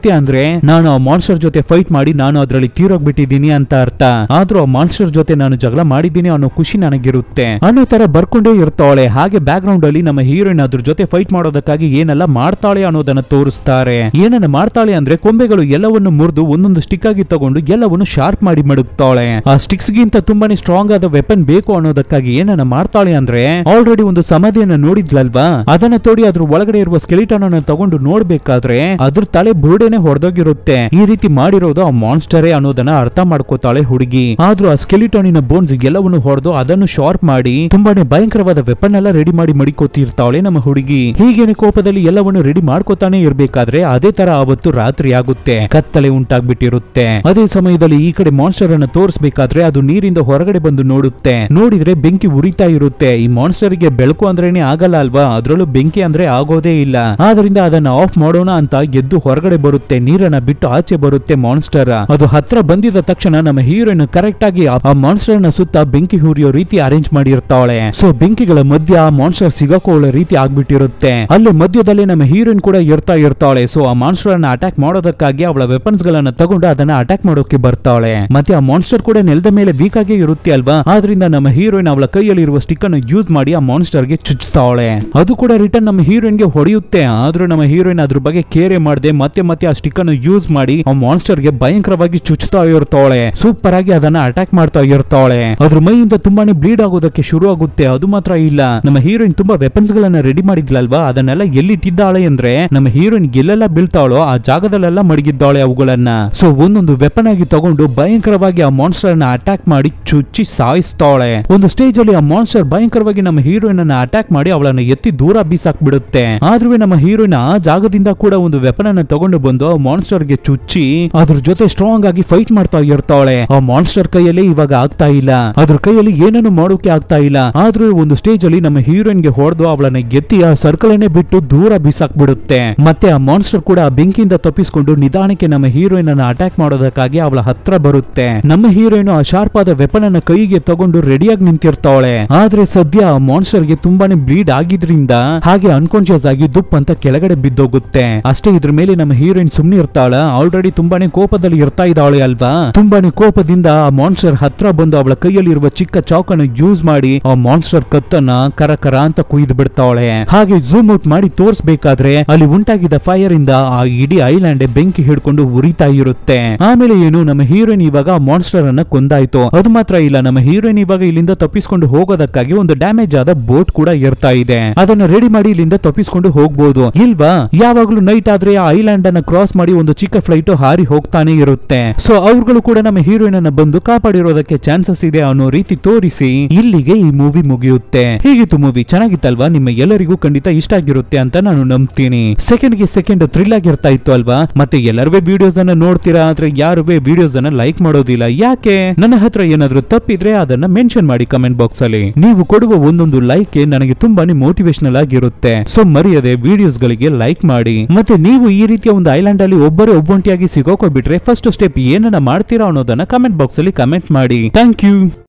ಸತ್ಯ ಅಂದ್ರೆ ನಾನು ಆ ಮಾನ್ಸ್ಟರ್ ಜೊತೆ ಫೈಟ್ ಮಾಡಿ ನಾನು ಅದರಲ್ಲಿ ತೀರೋಗ್ಬಿಟ್ಟಿದ್ದೀನಿ ಅಂತ ಅರ್ಥ. ಆದ್ರೂ ಆ ಮಾನ್ಸ್ಟರ್ ಜೊತೆ ನಾನು ಜಗಳ ಮಾಡಿದ್ದೀನಿ ಅನ್ನೋ ಖುಷಿ ನನಗಿರುತ್ತೆ ಅನ್ನೋ ತರ ಬರ್ಕೊಂಡೇ ಇರ್ತಾಳೆ. ಹಾಗೆ ಬ್ಯಾಕ್ ಗ್ರೌಂಡ್ ಅಲ್ಲಿ ನಮ್ಮ ಹೀರೋಯಿನ್ ಅದ್ರ ಜೊತೆ ಫೈಟ್ ಮಾಡೋದಕ್ಕಾಗಿ ಏನೆಲ್ಲ ಮಾಡ್ತಾಳೆ ಅನ್ನೋದನ್ನ ತೋರಿಸ್ತಾರೆ. ಏನನ್ನ ಮಾಡ್ತಾಳೆ ಅಂದ್ರೆ ಕೊಂಬೆಗಳು ಎಲ್ಲವನ್ನು ಮುರಿದು ಒಂದೊಂದು ಸ್ಟಿಕ್ ಆಗಿ ತಗೊಂಡು ಎಲ್ಲವನ್ನು ಶಾರ್ಪ್ ಮಾಡಿ ಮಡಗ್ತಾಳೆ. ಆ ಸ್ಟಿಕ್ಸ್ ಗಿಂತ ತುಂಬಾನೇ ಸ್ಟ್ರಾಂಗ್ ಆದ ವೆಪನ್ ಬೇಕು ಅನ್ನೋದಕ್ಕಾಗಿ ಏನನ್ನ ಮಾಡ್ತಾಳೆ ಅಂದ್ರೆ ಆಲ್ರೆಡಿ ಒಂದು ಸಮಾಧಿಯನ್ನ ನೋಡಿದ್ಲಲ್ವಾ, ಅದನ್ನ ತೋಡಿ ಅದ್ರ ಒಳಗಡೆ ಇರುವ ಸ್ಕೆಲಿಟನ್ ಅನ್ನು ತಗೊಂಡು ನೋಡ್ಬೇಕಾದ್ರೆ ಅದ್ರ ತಲೆ ಬುರುಡೆನೆ ಹೊಡೆದೋಗಿರುತ್ತೆ. ಈ ರೀತಿ ಮಾಡಿರೋದು ಆ ಮಾನ್ಸ್ಟರೇ ಅನ್ನೋದನ್ನ ಅರ್ಥ ಮಾಡ್ಕೋತಾಳೆ ಹುಡುಗಿ. ಆದ್ರೂ ಆ ಸ್ಕೆಲಿಟನಿನ ಬೋನ್ಸ್ ಎಲ್ಲವನ್ನು ಹೊಡೆದು ಅದನ್ನು ಶಾರ್ಪ್ ಮಾಡಿ ತುಂಬಾನೇ ಭಯಂಕರವಾದ ವೆಪನ್ ಎಲ್ಲ ರೆಡಿ ಮಾಡಿ ಮಡಿಕೋತಿರ್ತಾಳೆ ನಮ್ಮ ಹುಡುಗಿ. ಹೀಗೇನೆ ಕೋಪದಲ್ಲಿ ಎಲ್ಲವನ್ನು ರೆಡಿ ಮಾಡ್ಕೋತಾನೆ ಇರ್ಬೇಕಾದ್ರೆ ಅದೇ ತರ ಅವತ್ತು ರಾತ್ರಿ ಆಗುತ್ತೆ, ಕತ್ತಲೆ ಉಂಟಾಗ್ಬಿಟ್ಟಿರುತ್ತೆ. ಅದೇ ಸಮಯದಲ್ಲಿ ಈ ಕಡೆ ಮಾನ್ಸ್ಟರ್ ಅನ್ನ ತೋರಿಸಬೇಕಾದ್ರೆ ಅದು ನೀರಿಂದ ಹೊರಗಡೆ ಬಂದು ನೋಡುತ್ತೆ. ನೋಡಿದ್ರೆ ಬೆಂಕಿ ಉರಿತಾ ಇರುತ್ತೆ. ಈ ಮಾನ್ಸ್ಟರ್ ಗೆ ಬೆಳಕು ಅಂದ್ರೇನೆ ಆಗಲ್ಲ ಅಲ್ವಾ, ಅದ್ರಲ್ಲೂ ಬೆಂಕಿ ಅಂದ್ರೆ ಆಗೋದೇ ಇಲ್ಲ. ಆದ್ರಿಂದ ಅದನ್ನ ಆಫ್ ಮಾಡೋಣ ಅಂತ ಎದ್ದು ಹೊರಗಡೆ ಬರುತ್ತೆ, ನೀರನ್ನ ಬಿಟ್ಟು ಆಚೆ ಬರುತ್ತೆ ಮಾನ್ಸ್ಟರ್. ಅದು ಹತ್ರ ಬಂದಿದ ತಕ್ಷಣ ನಮ್ಮ ಹೀರೋಯಿನ್ ಕರೆಕ್ಟ್ ಆಗಿ ಆ ಮಾನ್ಸ್ಟರ್ ನ ಸುತ್ತ ಬೆಂಕಿ ಹುರಿಯೋ ರೀತಿ ಅರೇಂಜ್ ಮಾಡಿರ್ತಾಳೆ. ಸೊ ಬೆಂಕಿಗಳ ಮಧ್ಯ ಆ ಮಾನ್ಸ್ಟರ್ ಸಿಗಾಕೊಳ್ಳೋ ರೀತಿ ಆಗ್ಬಿಟ್ಟಿರುತ್ತೆ. ಅಲ್ಲಿ ಮಧ್ಯದಲ್ಲಿ ನಮ್ಮ ಹೀರೋಯಿನ್ ಕೂಡ ಇರ್ತಾಳೆ. ಸೊ ಆ ಮಾನ್ಸ್ಟರ್ ಅನ್ನ ಅಟ್ಯಾಕ್ ಮಾಡೋದಕ್ಕಾಗಿ ಅವಳ ವೆಪನ್ಸ್ ಗಳನ್ನ ತಗೊಂಡು ಅದನ್ನ ಅಟ್ಯಾಕ್ ಮಾಡೋಕೆ ಬರ್ತಾಳೆ. ಮತ್ತೆ ಆ ಮಾನ್ಸ್ಟರ್ ಕೂಡ ನೆಲದ ಮೇಲೆ ವೀಕ್ ಆಗಿ ಇರುತ್ತೆ ಅಲ್ವಾ, ಆದ್ರಿಂದ ನಮ್ಮ ಹೀರೋಯಿನ್ ಅವಳ ಕೈಯಲ್ಲಿ ಇರುವ ಸ್ಟಿಕ್ ಅನ್ನು ಯೂಸ್ ಮಾಡಿ ಆ ಮಾನ್ಸ್ಟರ್ ಗೆ ಚುಚ್ಚುತ್ತಾಳೆ. ಅದು ಕೂಡ ರಿಟರ್ನ್ ನಮ್ಮ ಹೀರೋಯಿನ್ ಗೆ ಹೊಡೆಯುತ್ತೆ. ಆದ್ರೂ ನಮ್ಮ ಹೀರೋಯಿನ್ ಅದ್ರ ಬಗ್ಗೆ ಕೇರೆ ಮಾಡದೆ ಮತ್ತೆ ಆ ಸ್ಟಿಕ್ ಅನ್ನು ಯೂಸ್ ಮಾಡಿ ಆ ಮಾನ್ಸ್ಟರ್ ಗೆ ಭಯಂಕರವಾಗಿ ಚುಚ್ಚುತ್ತಾ ಇರ್ತಾಳೆ. ಸೂಪರ್ ಆಗಿ ಅದನ್ನ ಅಟ್ಯಾಕ್ ಮಾಡ್ತಾ ಇರ್ತಾಳೆ. ಅದ್ರ ಮೈಯಿಂದ ತುಂಬಾನೇ ಬ್ಲೀಡ್ ಆಗೋದಕ್ಕೆ ಶುರು ಆಗುತ್ತೆ. ಅದು ಮಾತ್ರ ಇಲ್ಲ, ನಮ್ಮ ಹೀರೋಯಿನ್ ತುಂಬಾ ವೆಪನ್ಸ್ ಗಳನ್ನ ರೆಡಿ ಮಾಡಿದ್ಲಲ್ವಾ, ಅದನ್ನೆಲ್ಲ ಎಲ್ಲಿಟ್ಟಿದ್ದಾಳೆ ಅಂದ್ರೆ ನಮ್ಮ ಹೀರೋಯಿನ್ ಎಲ್ಲೆಲ್ಲ ಬೀಳ್ತಾಳೋ ಆ ಜಾಗದಲ್ಲೆಲ್ಲ ಮಡಗಿದ್ದಾಳೆ ಅವುಗಳನ್ನ. ಸೊ ಒಂದೊಂದು ವೆಪನ್ ಆಗಿ ತಗೊಂಡು ಭಯಂಕರವಾಗಿ ಆ ಮಾನ್ಸ್ಟರ್ ನ ಅಟ್ಯಾಕ್ ಮಾಡಿ ಚುಚ್ಚಿ ಸಾಯಿಸ್ತಾಳೆ. ಒಂದು ಸ್ಟೇಜ್ ಅಲ್ಲಿ ಆ ಮಾನ್ಸ್ಟರ್ ಭಯಂಕರವಾಗಿ ನಮ್ಮ ಹೀರೋಯಿನ್ ಅನ್ನ ಅಟ್ಯಾಕ್ ಮಾಡಿ ಅವಳನ್ನ ಎತ್ತಿ ದೂರ ಬೀಸಾಕ್ಬಿಡುತ್ತೆ. ಆದ್ರೂ ನಮ್ಮ ಹೀರೋಯಿನ್ ಆ ಜಾಗದಿಂದ ಕೂಡ ಒಂದು ವೆಪನ್ ಅನ್ನ ತಗೊಂಡು ಬಂದು ಆ ಮಾನ್ಸ್ಟರ್ ಗೆ ಚುಚ್ಚಿ ಅದ್ರ ಜೊತೆ ಸ್ಟ್ರಾಂಗ್ ಆಗಿ ಫೈಟ್ ಮಾಡ್ತಾ ಇರ್ತಾಳೆ. ಆ ಮಾನ್ಸ್ಟರ್ ಕೈಯಲ್ಲಿ ಇವಾಗ ಆಗ್ತಾ ಇಲ್ಲ, ಅದ್ರ ಕೈಯಲ್ಲಿ ಏನನ್ನು ಮಾಡೋಕೆ ಆಗ್ತಾ ಇಲ್ಲ. ಆದ್ರೂ ಒಂದು ಸ್ಟೇಜ್ ಅಲ್ಲಿ ನಮ್ಮ ಹೀರೋಯಿನ್ ಗೆ ಹೊಡೆದು ಅವಳನ್ನ ಎತ್ತಿ ಆ ಸರ್ಕಲ್ ಬಿಟ್ಟು ದೂರ ಬೀಸಾಕ್ಬಿಡುತ್ತೆ. ಮತ್ತೆ ಆ ಮಾನ್ಸ್ಟರ್ ಕೂಡ ಆ ಬೆಂಕಿಯಿಂದ ತಪ್ಪಿಸಿಕೊಂಡು ನಿಧಾನಕ್ಕೆ ನಮ್ಮ ಹೀರೋಯಿನ್ ಅನ್ನ ಅಟ್ಯಾಕ್ ಮಾಡೋದಕ್ಕಾಗಿ ಅವಳ ಹತ್ರ ಬರುತ್ತೆ. ನಮ್ಮ ಹೀರೋಯಿನ್ ಆ ಶಾರ್ಪ್ ಆದ ವೆಪನ್ ಅನ್ನ ಕೈಗೆ ತಗೊಂಡು ರೆಡಿಯಾಗಿ ನಿಂತಿರ್ತಾಳೆ. ಆದ್ರೆ ಸದ್ಯ ಆ ಮಾನ್ಸ್ಟರ್ ಗೆ ತುಂಬಾನೇ ಬ್ಲೀಡ್ ಆಗಿದ್ರಿಂದ ಹಾಗೆ ಅನ್ಕಾನ್ಶಿಯಸ್ ಆಗಿ ದುಪ್ ಅಂತ ಕೆಳಗಡೆ ಬಿದ್ದೋಗುತ್ತೆ. ಅಷ್ಟೇ, ಇದ್ರ ಮೇಲೆ ನಮ್ಮ ಹೀರೋಯಿನ್ ಸುಮ್ನೆ ಇರ್ತಾಳ. ಆಲ್ರೆಡಿ ತುಂಬಾನೇ ಕೋಪದಲ್ಲಿ ಇರ್ತಾ ಇದ್ದಾಳೆ ಅಲ್ವಾ. ತುಂಬಾನೇ ಕೋಪದಿಂದ ಆ ಮಾನ್ಸ್ಟರ್ ಹತ್ರ ಬಂದು ಅವಳ ಕೈಯಲ್ಲಿ ಇರುವ ಚಿಕ್ಕ ಚಾಕನ್ನು ಯೂಸ್ ಮಾಡಿ ಆ ಮಾನ್ಸ್ಟರ್ ಕತ್ತನ್ನ ಕರ ಅಂತ ಕುಯ್ದು ಬಿಡ್ತಾಳೆ. ಹಾಗೆ ಝೂಮ್ ಔಟ್ ಮಾಡಿ ತೋರಿಸಬೇಕಾದ್ರೆ ಅಲ್ಲಿ ಉಂಟಾಗಿದ್ದ ಫೈರ್ ಇಂದ ಆ ಇಡೀ ಐಲ್ಯಾಂಡ್ ಬೆಂಕಿ ಹಿಡ್ಕೊಂಡು ಉರಿತಾ ಇರುತ್ತೆ. ಆಮೇಲೆ ಏನು, ನಮ್ಮ ಹೀರೋಯಿನ್ ಇವಾಗ ಮಾನ್ಸ್ಟರ್ ಅನ್ನ ಕೊಂದಾಯ್ತು. ಅದು ಮಾತ್ರ ಇಲ್ಲ, ನಮ್ಮ ಹೀರೋಯಿನ್ ಇವಾಗ ಇಲ್ಲಿಂದ ತಪ್ಪಿಸ್ಕೊಂಡು ಹೋಗೋದಕ್ಕಾಗಿ ಒಂದು ಡ್ಯಾಮೇಜ್ ಆದ ಬೋಟ್ ಕೂಡ ಇರ್ತಾ ಇದೆ. ಅದನ್ನ ರೆಡಿ ಮಾಡಿ ಇಲ್ಲಿಂದ ತಪ್ಪಿಸ್ಕೊಂಡು ಹೋಗ್ಬೋದು ಇಲ್ವಾ. ಯಾವಾಗ್ಲೂ ನೈಟ್ ಆದ್ರೆ ಆ ಐಲ್ಯಾಂಡ್ ಅನ್ನ ಕ್ರಾಸ್ ಮಾಡಿ ಒಂದು ಚಿಕ್ಕ ಫ್ಲೈಟ್ ಹಾರಿ ಹೋಗ್ತಾನೆ ಇರುತ್ತೆ. ಸೊ ಅವ್ರುಗಳು ಕೂಡ ನಮ್ಮ ಹೀರೋಯಿನ್ ಅನ್ನ ಬಂದು ಕಾಪಾಡಿರೋದಕ್ಕೆ ಚಾನ್ಸಸ್ ಇದೆ ಅನ್ನೋ ರೀತಿ ತೋರಿಸಿ ಇಲ್ಲಿಗೆ ಈ ಮೂವಿ ಮುಗಿಯುತ್ತೆ. ಹೇಗಿತ್ತು ಮೂವಿ? ಚೆನ್ನಾಗಿತ್ತಲ್ವಾ? ನಿಮ್ಮ ಎಲ್ಲರಿಗೂ ಖಂಡಿತ ಇಷ್ಟ ಆಗಿರುತ್ತೆ ಅಂತ ನಾನು ನಂಬ್ತೀನಿ. ಸೆಕೆಂಡ್ ಗೆ ಸೆಕೆಂಡ್ ಥ್ರಿಲ್ ಆಗಿರ್ತಾ ಇತ್ತು ಅಲ್ವಾ. ಮತ್ತೆ ಎಲ್ಲರೂ ವಿಡಿಯೋಸ್ ಅನ್ನ ನೋಡ್ತೀರಾ, ಆದ್ರೆ ಯಾರು ವಿಡಿಯೋಸ್ ಅನ್ನ ಲೈಕ್ ಮಾಡೋದಿಲ್ಲ. ಯಾಕೆ? ನನ್ನ ಹತ್ರ ಏನಾದ್ರೂ ತಪ್ಪಿದ್ರೆ ಅದನ್ನ ಮೆನ್ಷನ್ ಮಾಡಿ ಕಮೆಂಟ್ ಬಾಕ್ಸ್ ಅಲ್ಲಿ. ನೀವು ಕೊಡುವ ಒಂದೊಂದು ಲೈಕ್ ನನಗೆ ತುಂಬಾನೇ ಮೋಟಿವೇಶನಲ್ ಆಗಿರುತ್ತೆ. ಸೊ ಮರೆಯದೆ ವಿಡಿಯೋಸ್ ಗಳಿಗೆ ಲೈಕ್ ಮಾಡಿ. ಮತ್ತೆ ನೀವು ಈ ರೀತಿಯ ಒಂದು ಐಲ್ಯಾಂಡ್ ಅಲ್ಲಿ ಒಬ್ಬಂಟಿಯಾಗಿ ಸಿಗೋಕೋಬಿಟ್ರೆ ಫಸ್ಟ್ ಸ್ಟೆಪ್ ಏನನ್ನ ಮಾಡ್ತೀರಾ ಅನ್ನೋದನ್ನ ಕಮೆಂಟ್ ಬಾಕ್ಸ್ ಅಲ್ಲಿ ಕಮೆಂಟ್ ಮಾಡಿ. Thank you.